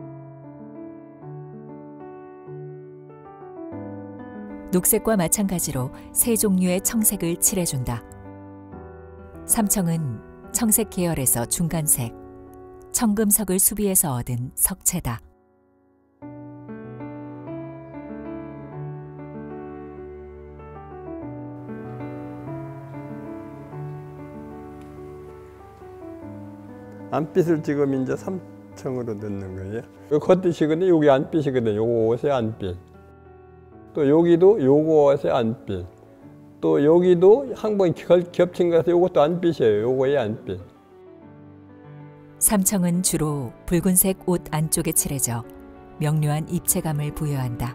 녹색과 마찬가지로 세 종류의 청색을 칠해준다. 삼청은 청색 계열에서 중간색, 청금석을 수비해서 얻은 석채다. 안빛을 지금 이제 삼청으로 넣는 거예요. 요 겉빛이거든요. 여기 안빛이거든요. 요거 옷의 안빛. 또 여기도 요거 옷의 안빛. 또 여기도 한 번 겹친 것에서 요것도 안빛이에요. 요거의 안빛. 삼청은 주로 붉은색 옷 안쪽에 칠해져 명료한 입체감을 부여한다.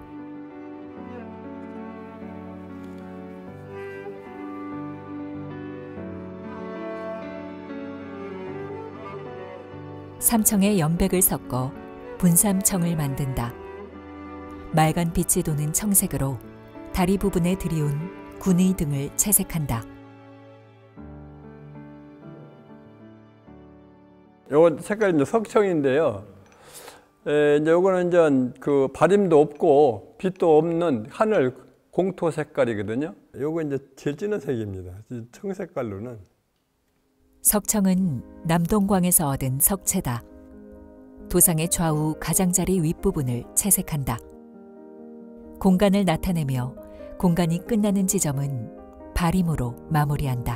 삼청에 연백을 섞어 분삼청을 만든다. 맑은 빛이 도는 청색으로 다리 부분에 들이운 군의 등을 채색한다. 요거 색깔이 이제 석청인데요. 에, 이제 요거는 이제 그 바림도 없고 빛도 없는 하늘 공토 색깔이거든요. 요거 이제 제일 진한 색입니다. 청색깔로는. 석청은 남동광에서 얻은 석채다. 도상의 좌우 가장자리 윗부분을 채색한다. 공간을 나타내며 공간이 끝나는 지점은 바림으로 마무리한다.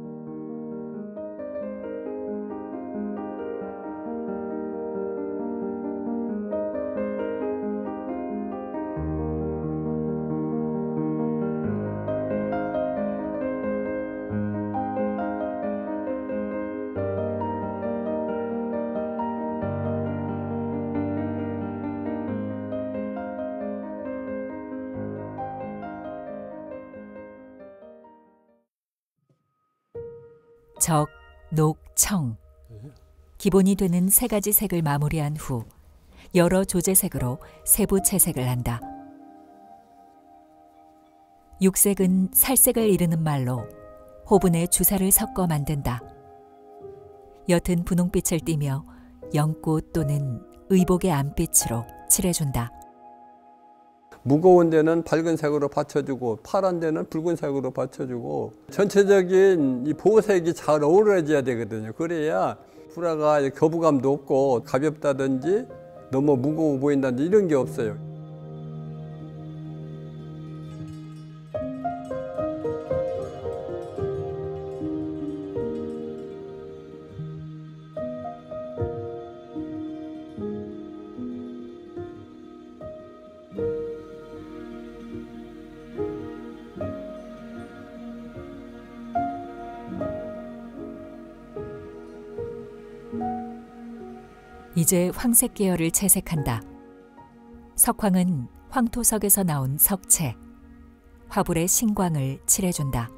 적, 녹, 청. 기본이 되는 세 가지 색을 마무리한 후 여러 조제색으로 세부 채색을 한다. 육색은 살색을 이르는 말로 호분에 주사를 섞어 만든다. 옅은 분홍빛을 띠며 연꽃 또는 의복의 안빛으로 칠해준다. 무거운 데는 밝은 색으로 받쳐주고 파란 데는 붉은색으로 받쳐주고 전체적인 이 보색이 잘 어우러져야 되거든요. 그래야 불화가 거부감도 없고 가볍다든지 너무 무거워 보인다든지 이런 게 없어요. 이제 황색 계열을 채색한다. 석황은 황토석에서 나온 석채, 화불에 신광을 칠해준다.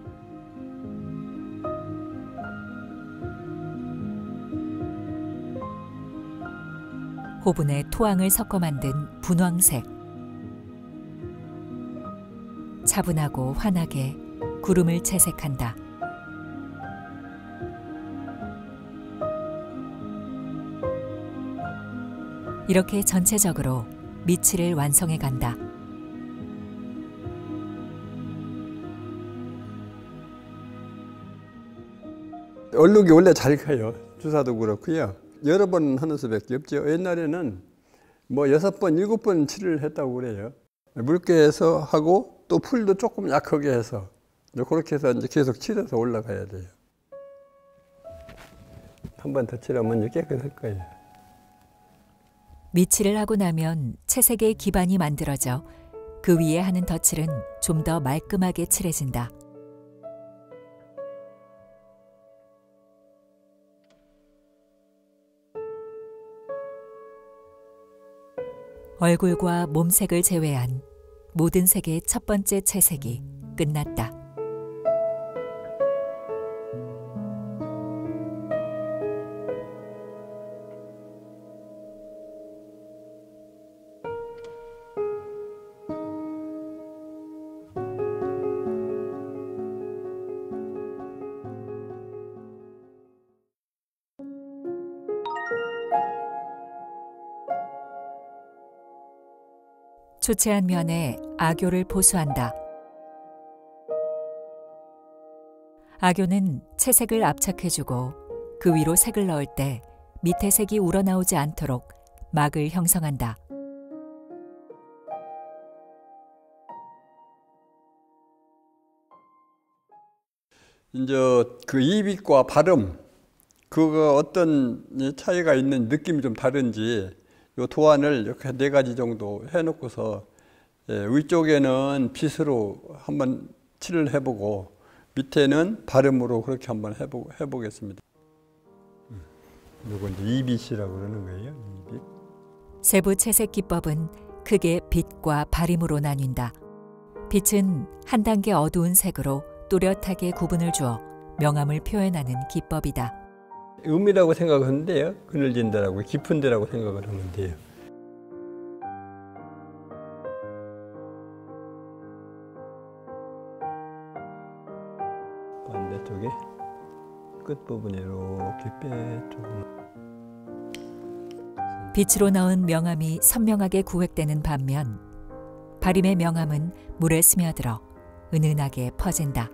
호분에 토황을 섞어 만든 분황색, 차분하고 환하게 구름을 채색한다. 이렇게 전체적으로 미치를 완성해 간다. 얼룩이 원래 잘 커요. 주사도 그렇고요. 여러 번 하는 수밖에 없죠. 옛날에는 뭐 여섯 번, 일곱 번 칠을 했다고 그래요. 묽게 해서 하고 또 풀도 조금 약하게 해서 이제 그렇게 해서 이제 계속 칠해서 올라가야 돼요. 한 번 더 칠하면 이제 깨끗할 거예요. 밑칠을 하고 나면 채색의 기반이 만들어져 그 위에 하는 덧칠은 좀 더 말끔하게 칠해진다. 얼굴과 몸색을 제외한 모든 색의 첫 번째 채색이 끝났다. 초췌한 면에 아교를 보수한다. 아교는 채색을 압착해주고 그 위로 색을 넣을 때 밑에 색이 우러나오지 않도록 막을 형성한다. 이제 그 입입과 발음, 그거 어떤 차이가 있는 느낌이 좀 다른지 요 도안을 이렇게 네 가지 정도 해놓고서 예, 위쪽에는 빗으로 한번 칠을 해보고 밑에는 발음으로 그렇게 한번 해보, 해보겠습니다. 요거 이제 이빗이라고 그러는 거예요. 이빗. 세부 채색 기법은 크게 빛과 발임으로 나뉜다. 빛은 한 단계 어두운 색으로 또렷하게 구분을 주어 명암을 표현하는 기법이다. 음이라고 생각하는데요. 그늘진 데라고 깊은 데라고 생각을 하면 돼요. 반대쪽에 끝부분에 이렇게 빼주고 빛으로 넣은 명암이 선명하게 구획되는 반면 발임의 명암은 물에 스며들어 은은하게 퍼진다.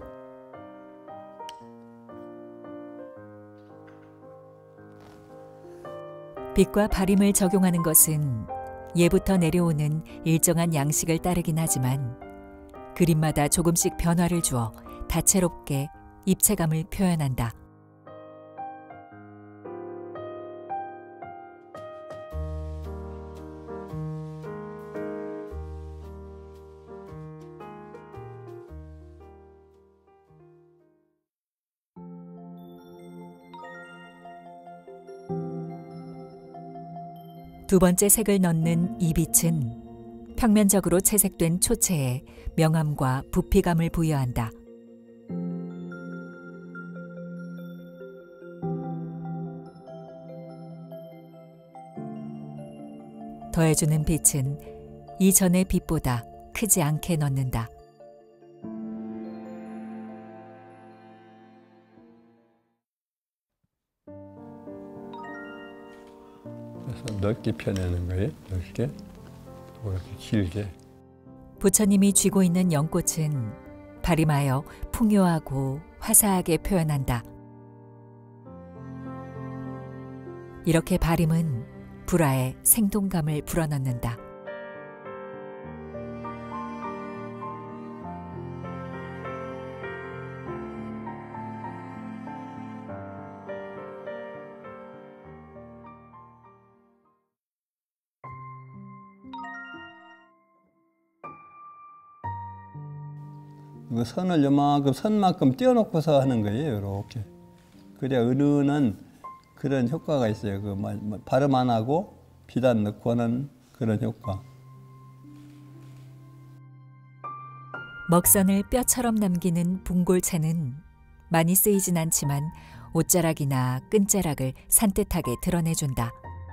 빛과 발임을 적용하는 것은 예부터 내려오는 일정한 양식을 따르긴 하지만 그림마다 조금씩 변화를 주어 다채롭게 입체감을 표현한다. 두 번째 색을 넣는 이 빛은 평면적으로 채색된 초체에 명암과 부피감을 부여한다. 더해주는 빛은 이전의 빛보다 크지 않게 넣는다. 그래서 넓게 펴내는 거예요. 넓게, 이렇게 길게. 부처님이 쥐고 있는 연꽃은 발임하여 풍요하고 화사하게 표현한다. 이렇게 발임은 불화에 생동감을 불어넣는다. 이거 선을 요만큼 선만큼 띄워놓고서 하는 거예요. 이렇게. 그래야 은은한 그런 효과가 있어요. 그 발음 안 하고 빛 안 넣고 하는 그런 효과. 먹선을 뼈처럼 남기는 붕골채는 많이 쓰이진 않지만 옷자락이나 끈자락을 산뜻하게 드러내준다.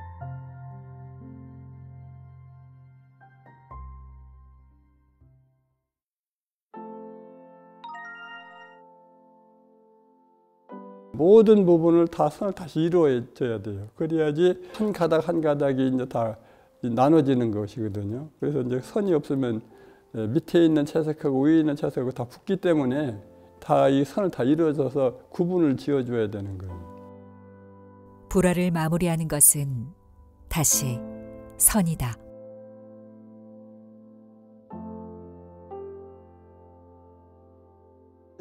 모든 부분을 다 선을 다시 이루어져야 돼요. 그래야지 한 가닥 한 가닥이 이제 다 나눠지는 것이거든요. 그래서 이제 선이 없으면 밑에 있는 채색하고 위에 있는 채색하고 다 붙기 때문에 다 이 선을 다 이루어져서 구분을 지어줘야 되는 거예요. 불화를 마무리하는 것은 다시 선이다.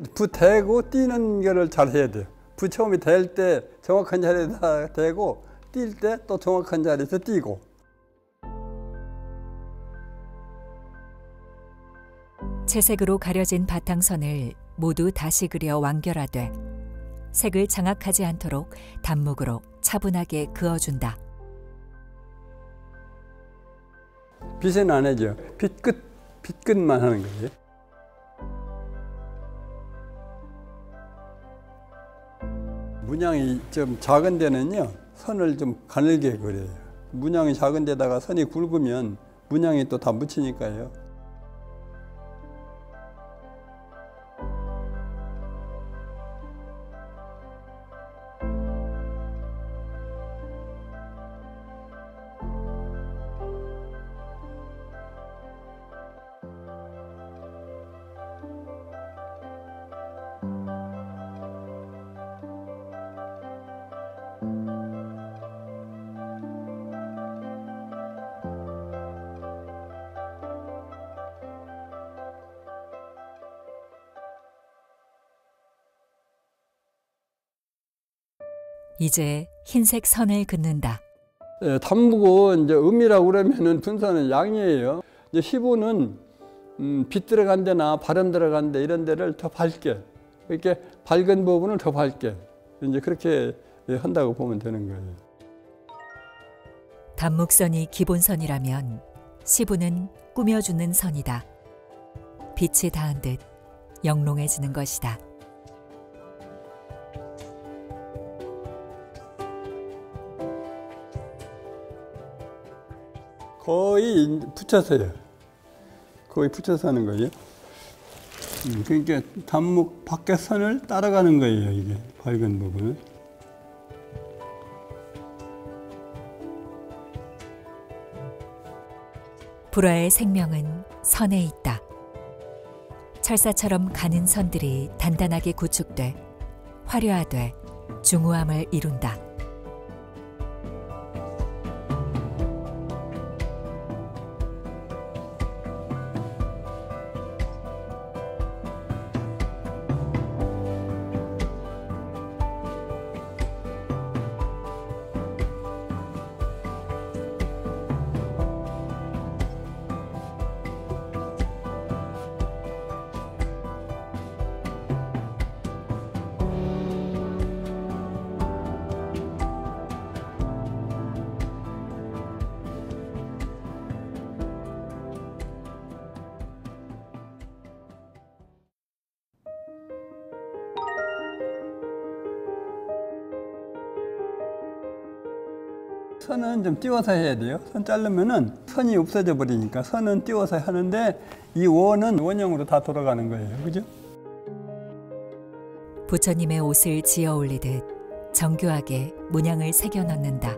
부 대고 뛰는 거를 잘 해야 돼요. 부 처음에 댈 때 정확한 자리에다 대고 뛸 때 또 정확한 자리에서 뛰고. 채색으로 가려진 바탕선을 모두 다시 그려 완결하되 색을 장악하지 않도록 단목으로 차분하게 그어준다. 빗은 안 해죠. 빗끝, 빗끝만 하는 거예요. 문양이 좀 작은 데는요, 선을 좀 가늘게 그려요. 문양이 작은 데다가 선이 굵으면 문양이 또 다 묻히니까요. 이제 흰색 선을 긋는다. 예, 단무고 이제 음이라고 그러면은 분선은 양이에요. 이제 시부는 음, 빛 들어간 데나 바람 들어간 데 이런 데를 더 밝게, 이렇게 밝은 부분을 더 밝게 이제 그렇게 한다고 보면 되는 거예요. 단목선이 기본선이라면 시부는 꾸며주는 선이다. 빛이 닿은 듯 영롱해지는 것이다. 거의 붙여서요. 거의 붙여서 하는 거예요. 음, 그러니까 단목 밖에 선을 따라가는 거예요. 이게 밝은 부분은. 불화의 생명은 선에 있다. 철사처럼 가는 선들이 단단하게 구축돼 화려하되 중후함을 이룬다. 선은 좀 띄워서 해야 돼요. 선 자르면은 선이 없어져 버리니까 선은 띄워서 하는데 이 원은 원형으로 다 돌아가는 거예요. 그죠? 부처님의 옷을 지어 올리듯 정교하게 문양을 새겨 넣는다.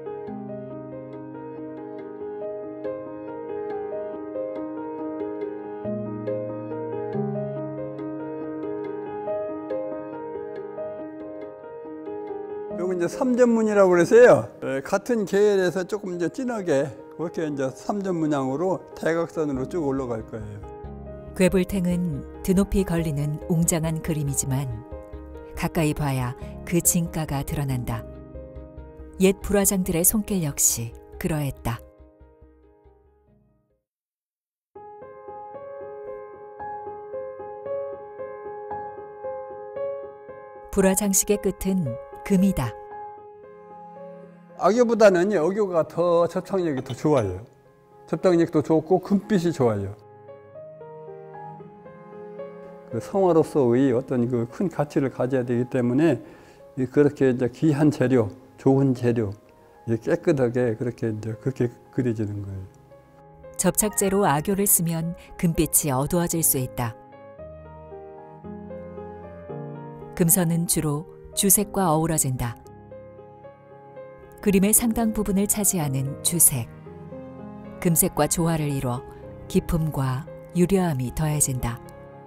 요거 이제 삼전문이라고 그래서요. 같은 계열에서 조금 이제 진하게 그렇게 이제 삼전 문양으로 대각선으로 쭉 올라갈 거예요. 괴불탱은 드높이 걸리는 웅장한 그림이지만 가까이 봐야 그 진가가 드러난다. 옛 불화장들의 손길 역시 그러했다. 불화 장식의 끝은 금이다. 악교보다는 어교가 더 접착력이 더 좋아요. 접착력도 좋고 금빛이 좋아요. 그 성화로서의 어떤 그 큰 가치를 가져야 되기 때문에 그렇게 이제 귀한 재료, 좋은 재료, 깨끗하게 그렇게 이제 그렇게 그려지는 거예요. 접착제로 악교를 쓰면 금빛이 어두워질 수 있다. 금선은 주로 주색과 어우러진다. 그림의 상당 부분을 차지하는 주색. 금색과 조화를 이뤄 기품과 유려함이 더해진다.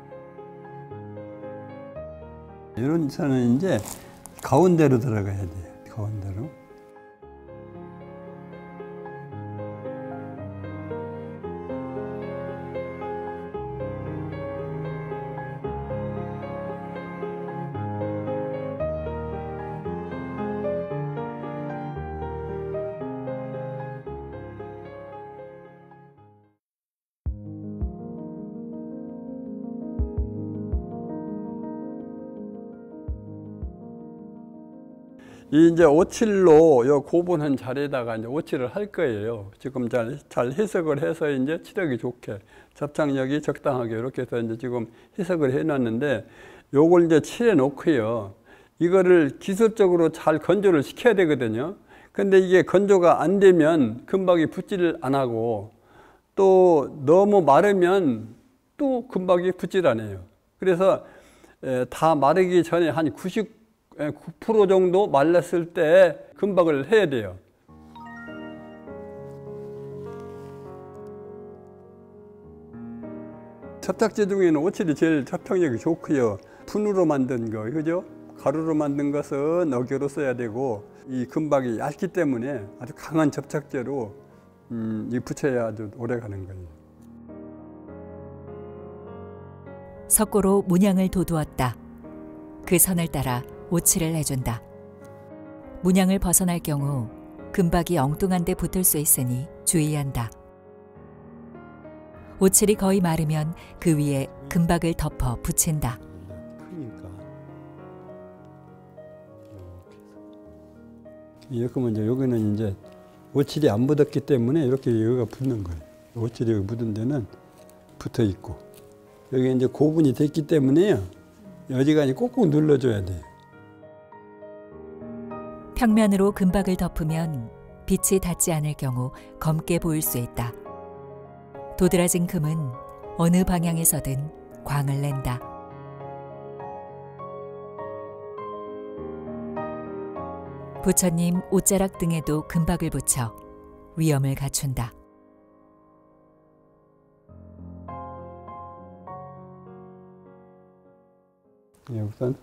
이런 선은 이제 가운데로 들어가야 돼요. 가운데로. 이 이제 오칠로 요 고분한 자리에다가 이제 오칠을 할 거예요. 지금 잘, 잘 해석을 해서 이제 치력이 좋게 접착력이 적당하게 이렇게 해서 이제 지금 해석을 해놨는데 요걸 이제 칠해 놓고요. 이거를 기술적으로 잘 건조를 시켜야 되거든요. 근데 이게 건조가 안 되면 금박이 붙지를 안 하고 또 너무 마르면 또 금박이 붙질 않아요. 그래서 다 마르기 전에 한 구십구 퍼센트 정도 말랐을 때 금박을 해야 돼요. 접착제 중에는 오칠이 제일 접착력이 좋고요. 분으로 만든 거, 그죠? 가루로 만든 것은 어겨로 써야 되고 이 금박이 얇기 때문에 아주 강한 접착제로 음, 이 붙여야 아주 오래 가는 거예요. 석고로 문양을 돋우었다. 그 선을 따라 오칠을 해준다. 문양을 벗어날 경우 금박이 엉뚱한 데 붙을 수 있으니 주의한다. 오칠이 거의 마르면 그 위에 금박을 덮어 붙인다. 크니까 이렇게 하면 이제 여기는 이제 오칠이 안 묻었기 때문에 이렇게 여기가 붙는 거예요. 오칠이 묻은 데는 붙어 있고 여기 이제 고분이 됐기 때문에요. 여지간히 꼭꼭 눌러줘야 돼요. 평면으로 금박을 덮으면 빛이 닿지 않을 경우 검게 보일 수 있다. 도드라진 금은 어느 방향에서든 광을 낸다. 부처님 옷자락 등에도 금박을 붙여 위엄을 갖춘다. 예, 우선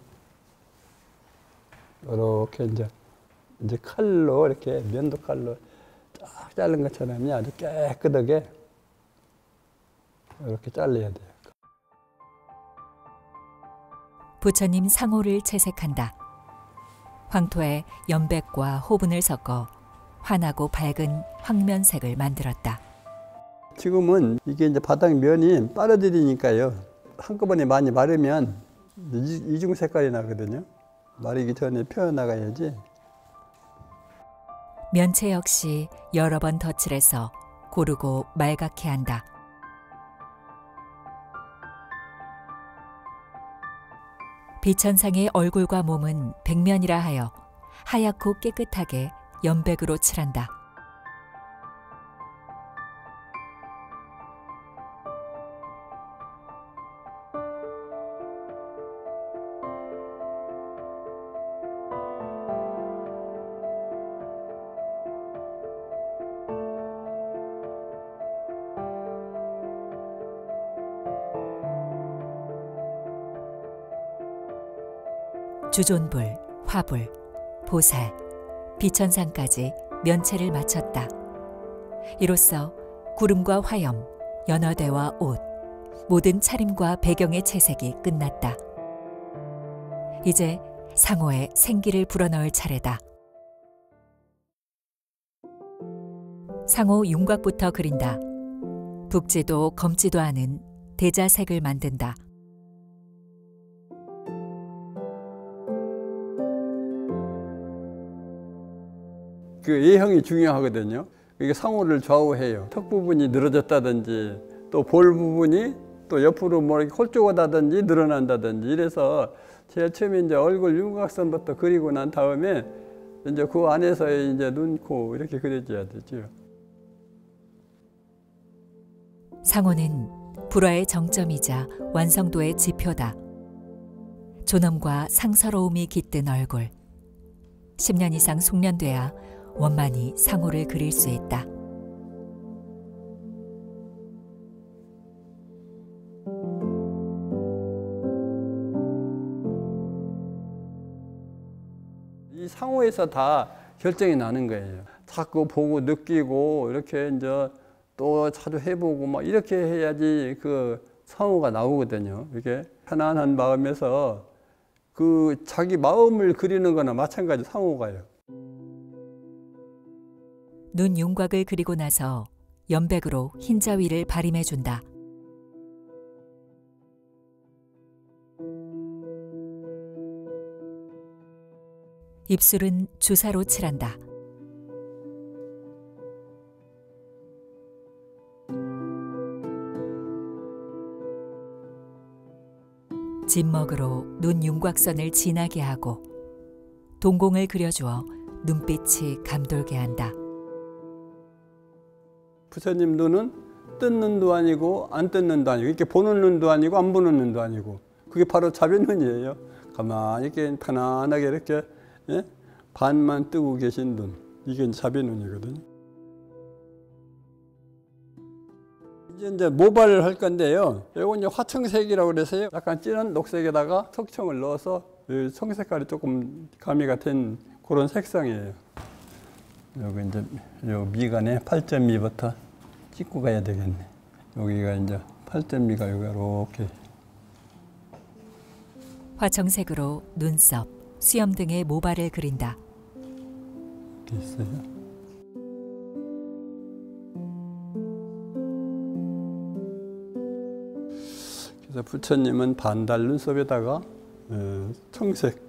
이렇게 이제 이제 칼로 이렇게 면도 칼로 쫙 자른 것처럼 아주 깨끗하게 이렇게 잘라야 돼요. 부처님 상호를 채색한다. 황토에 연백과 호분을 섞어 환하고 밝은 황면색을 만들었다. 지금은 이게 이제 바닥 면이 빨아들이니까요. 한꺼번에 많이 마르면 이중 색깔이 나거든요. 마르기 전에 펴나가야지. 면체 역시 여러 번 덧칠해서 고르고 말갛게 한다. 비천상의 얼굴과 몸은 백면이라 하여 하얗고 깨끗하게 연백으로 칠한다. 주존불, 화불, 보살, 비천상까지 면체를 마쳤다. 이로써 구름과 화염, 연어대와 옷, 모든 차림과 배경의 채색이 끝났다. 이제 상호에 생기를 불어넣을 차례다. 상호 윤곽부터 그린다. 붓지도 검지도 않은 대자색을 만든다. 그 예형이 중요하거든요. 이게 상호를 좌우해요. 턱 부분이 늘어졌다든지 또 볼 부분이 또 옆으로 뭐 이렇게 홀쭉하다든지 늘어난다든지 이래서 제일 처음에 이제 얼굴 윤곽선부터 그리고 난 다음에 이제 그 안에서 이제 눈, 코 이렇게 그려줘야 되죠. 상호는 불화의 정점이자 완성도의 지표다. 존엄과 상서로움이 깃든 얼굴. 십 년 이상 숙련돼야 원만히 상호를 그릴 수 있다. 이 상호에서 다 결정이 나는 거예요. 자꾸 보고 느끼고 이렇게 이제 또 자주 해보고 막 이렇게 해야지 그 상호가 나오거든요. 이게 편안한 마음에서 그 자기 마음을 그리는 거나 마찬가지 상호가요. 눈 윤곽을 그리고 나서 연백으로 흰자위를 발림해준다. 입술은 주사로 칠한다. 진먹으로 눈 윤곽선을 진하게 하고 동공을 그려주어 눈빛이 감돌게 한다. 부처님 눈은 뜬 눈도 아니고 안 뜬 눈도 아니고 이렇게 보는 눈도 아니고 안 보는 눈도 아니고 그게 바로 자비눈이에요. 가만히 이렇게 편안하게 이렇게 예? 반만 뜨고 계신 눈, 이게 자비눈이거든요. 이제 이제 모발을 할 건데요. 이건 이제 화청색이라고 그래서요. 약간 진한 녹색에다가 석청을 넣어서 청색깔이 조금 가미가 된 그런 색상이에요. 여기 이제 요 미간에 팔 점 미부터 찍고 가야 되겠네. 여기가 이제 팔 점 미가 여기가 이렇게. 화청색으로 눈썹, 수염 등의 모발을 그린다. 이렇게 있어요. 그래서 부처님은 반달 눈썹에다가 청색.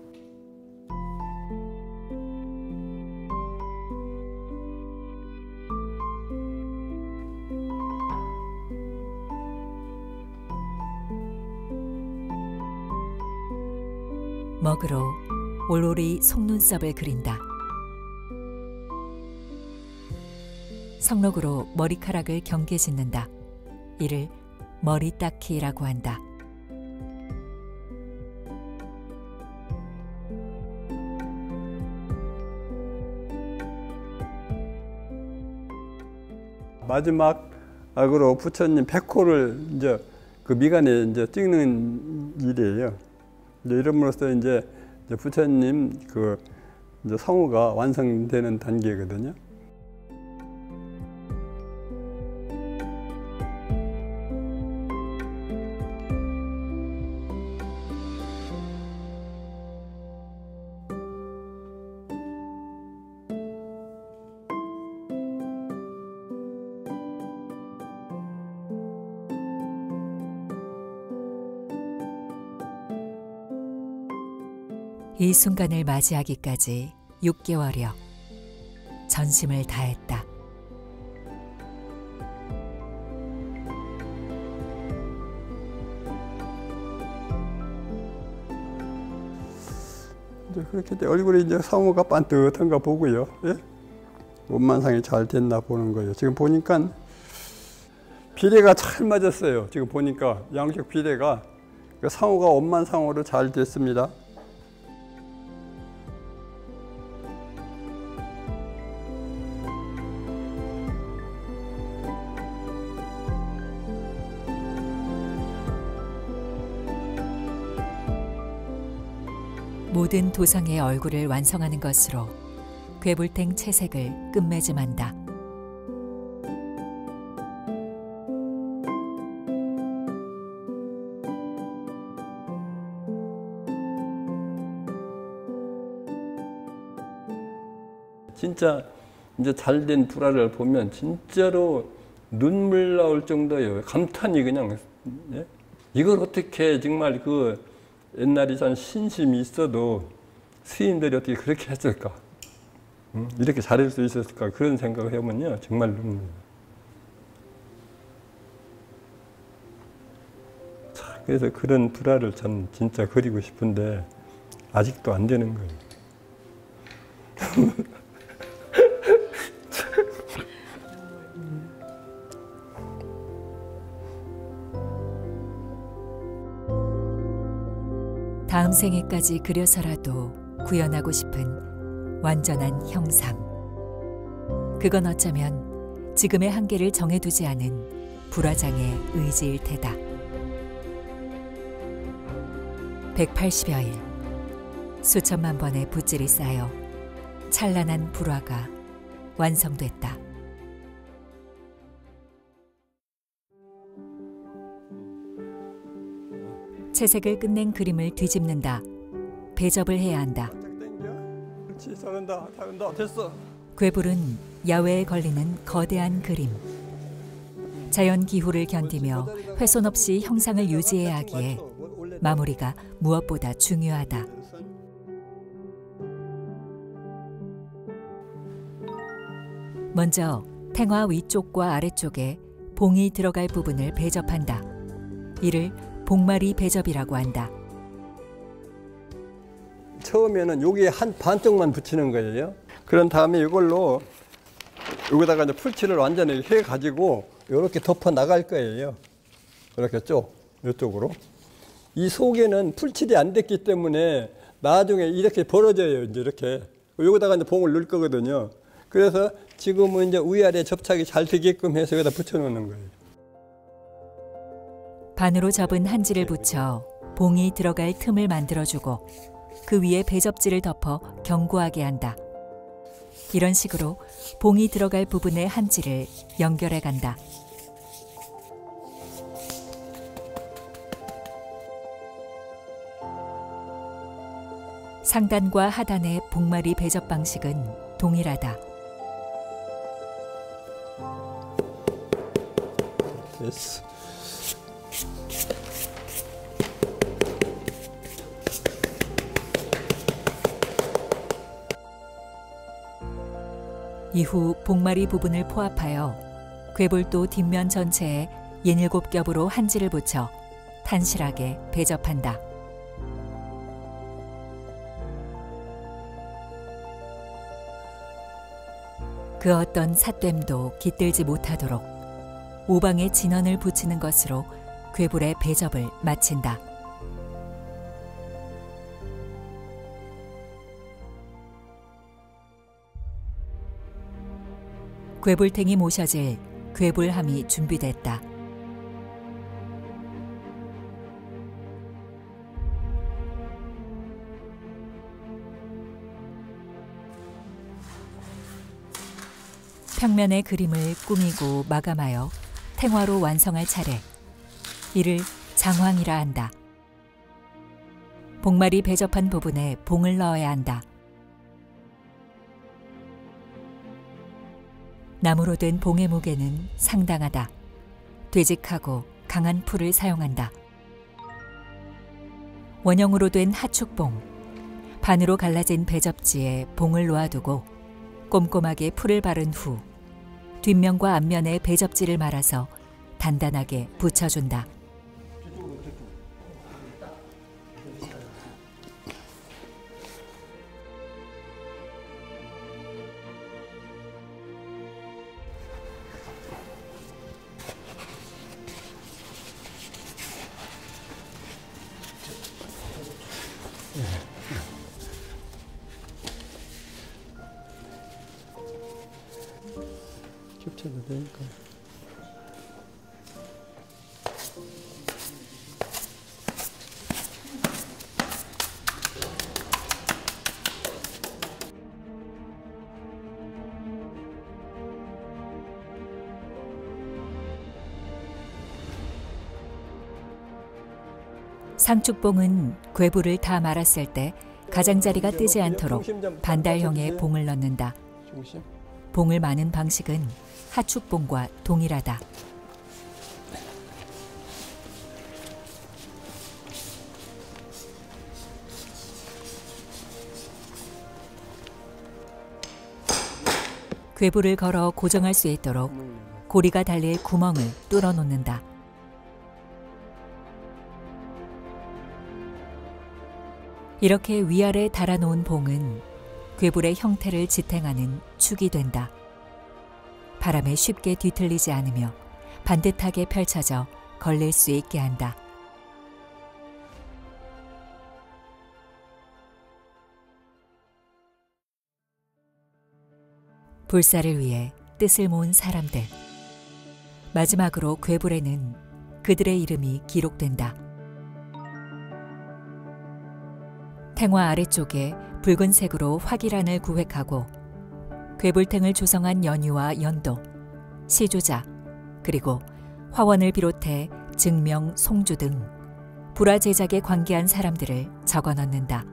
먹으로 올올이 속눈썹을 그린다. 성록으로 머리카락을 경계 짓는다. 이를 머리 닦기라고 한다. 마지막으로 부처님 백호를 이제 그 미간에 이제 찍는 일이에요. 이제 이름으로써 이제 부처님 그 이제 성우가 완성되는 단계거든요. 이 순간을 맞이하기까지 육 개월여 전심을 다했다. 이제 그렇게 돼 얼굴에 이제 상호가 반듯한가 보고요. 예? 원만상이 잘 됐나 보는 거예요. 지금 보니까 비례가 잘 맞았어요. 지금 보니까 양쪽 비례가 상호가 원만상호로 잘 됐습니다. 모든 도상의 얼굴을 완성하는 것으로 괴불탱 채색을 끝맺음한다. 진짜 이제 잘된 불화를 보면 진짜로 눈물 나올 정도예요. 감탄이 그냥 예? 이걸 어떻게 정말 그 옛날에 전 신심이 있어도 스님들이 어떻게 그렇게 했을까? 응? 이렇게 잘할 수 있었을까? 그런 생각을 해보면요. 정말 눈물. 그래서 그런 불화를 전 진짜 그리고 싶은데 아직도 안 되는 거예요. 다음 생에까지 그려서라도 구현하고 싶은 완전한 형상. 그건 어쩌면 지금의 한계를 정해두지 않은 불화장의 의지일 테다. 백팔십여 일, 수천만 번의 붓질이 쌓여 찬란한 불화가 완성됐다. 채색을 끝낸 그림을 뒤집는다. 배접을 해야 한다. 그렇지, 잘한다, 잘한다, 됐어. 괴불은 야외에 걸리는 거대한 그림. 자연 기후를 견디며 훼손 없이 형상을 유지해야 하기에 마무리가 무엇보다 중요하다. 먼저 탱화 위쪽과 아래쪽에 봉이 들어갈 부분을 배접한다. 이를 봉마리 배접이라고 한다. 처음에는 여기에 한 반쪽만 붙이는 거예요. 그런 다음에 이걸로 여기다가 이제 풀칠을 완전히 해 가지고 이렇게 덮어 나갈 거예요. 이렇게 쭉 이쪽으로. 이 속에는 풀칠이 안 됐기 때문에 나중에 이렇게 벌어져요. 이제 이렇게 여기다가 이제 봉을 넣을 거거든요. 그래서 지금은 이제 위아래 접착이 잘 되게끔 해서 여기다 붙여놓는 거예요. 반으로 접은 한지를 붙여 봉이 들어갈 틈을 만들어주고 그 위에 배접지를 덮어 견고하게 한다. 이런 식으로 봉이 들어갈 부분의 한지를 연결해 간다. 상단과 하단의 봉마리 배접 방식은 동일하다. 됐어. 이후 봉마리 부분을 포합하여 궤불도 뒷면 전체에 예닐곱 겹으로 한지를 붙여 탄실하게 배접한다. 그 어떤 삿됨도 깃들지 못하도록 오방에 진원을 붙이는 것으로 궤불의 배접을 마친다. 궤불탱이 모셔질 궤불함이 준비됐다. 평면의 그림을 꾸미고 마감하여 탱화로 완성할 차례. 이를 장황이라 한다. 봉마리 배접한 부분에 봉을 넣어야 한다. 나무로 된 봉의 무게는 상당하다. 되직하고 강한 풀을 사용한다. 원형으로 된 하축봉, 반으로 갈라진 배접지에 봉을 놓아두고 꼼꼼하게 풀을 바른 후 뒷면과 앞면에 배접지를 말아서 단단하게 붙여준다. 겹쳐도 되니까. 상축봉은 궤불을 다 말았을 때 가장자리가 뜨지 않도록 반달형의 봉을 넣는다. 봉을 마는 방식은 하축봉과 동일하다. 궤불을 걸어 고정할 수 있도록 고리가 달릴 구멍을 뚫어 놓는다. 이렇게 위아래 달아놓은 봉은 궤불의 형태를 지탱하는 축이 된다. 바람에 쉽게 뒤틀리지 않으며 반듯하게 펼쳐져 걸릴 수 있게 한다. 불사를 위해 뜻을 모은 사람들. 마지막으로 궤불에는 그들의 이름이 기록된다. 탱화 아래쪽에 붉은색으로 화기란을 구획하고 궤불탱을 조성한 연유와 연도, 시조자, 그리고 화원을 비롯해 증명, 송주 등 불화 제작에 관계한 사람들을 적어 넣는다.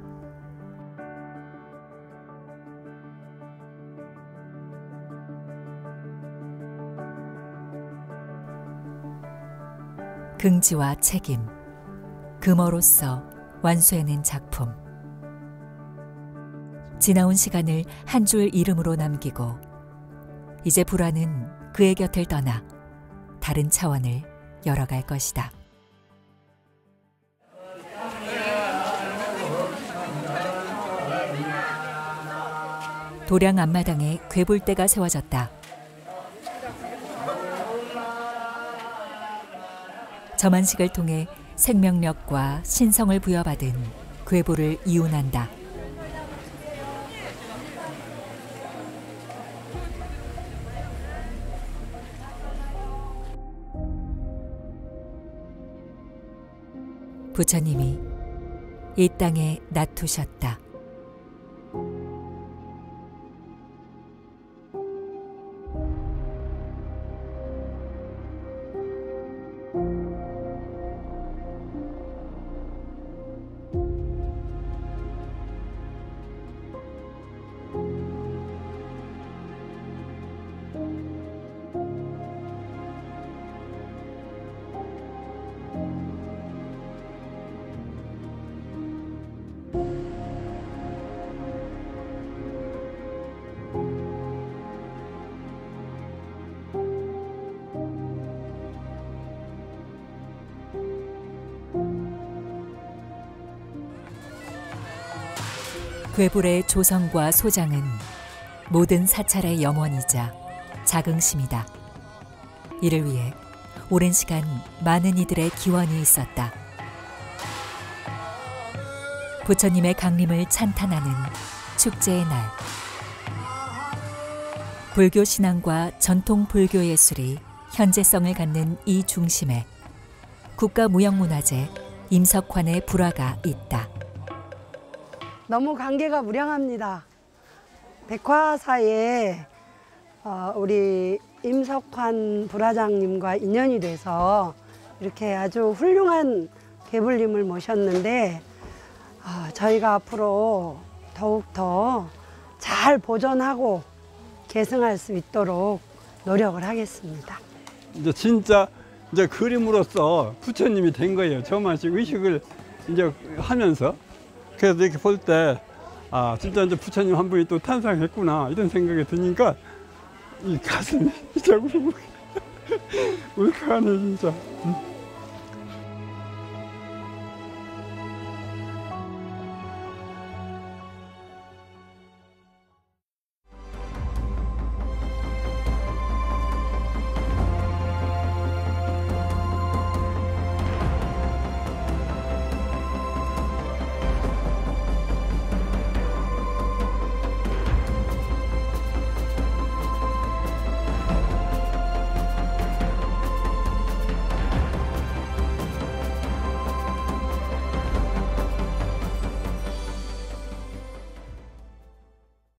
긍지와 책임, 금어로서 완수해낸 작품. 지나온 시간을 한 줄 이름으로 남기고 이제 불화는 그의 곁을 떠나 다른 차원을 열어갈 것이다. 도량 앞마당에 궤불대가 세워졌다. 점안식을 통해 생명력과 신성을 부여받은 궤불을 이운한다. 부처님이 이 땅에 나투셨다. 궤불의 조성과 소장은 모든 사찰의 염원이자 자긍심이다. 이를 위해 오랜 시간 많은 이들의 기원이 있었다. 부처님의 강림을 찬탄하는 축제의 날. 불교 신앙과 전통 불교 예술이 현재성을 갖는 이 중심에 국가무형문화재 임석환의 불화가 있다. 너무 관계가 무량합니다. 백화사에 어, 우리 임석환 불화장님과 인연이 돼서 이렇게 아주 훌륭한 궤불님을 모셨는데 어, 저희가 앞으로 더욱더 잘 보존하고 계승할 수 있도록 노력을 하겠습니다. 이제 진짜 이제 그림으로서 부처님이 된 거예요. 저만식 의식을 이제 하면서. 그래서 이렇게 볼 때, 아, 진짜 이제 부처님 한 분이 또 탄생했구나, 이런 생각이 드니까, 이 가슴이 진짜 울컥하네, 진짜.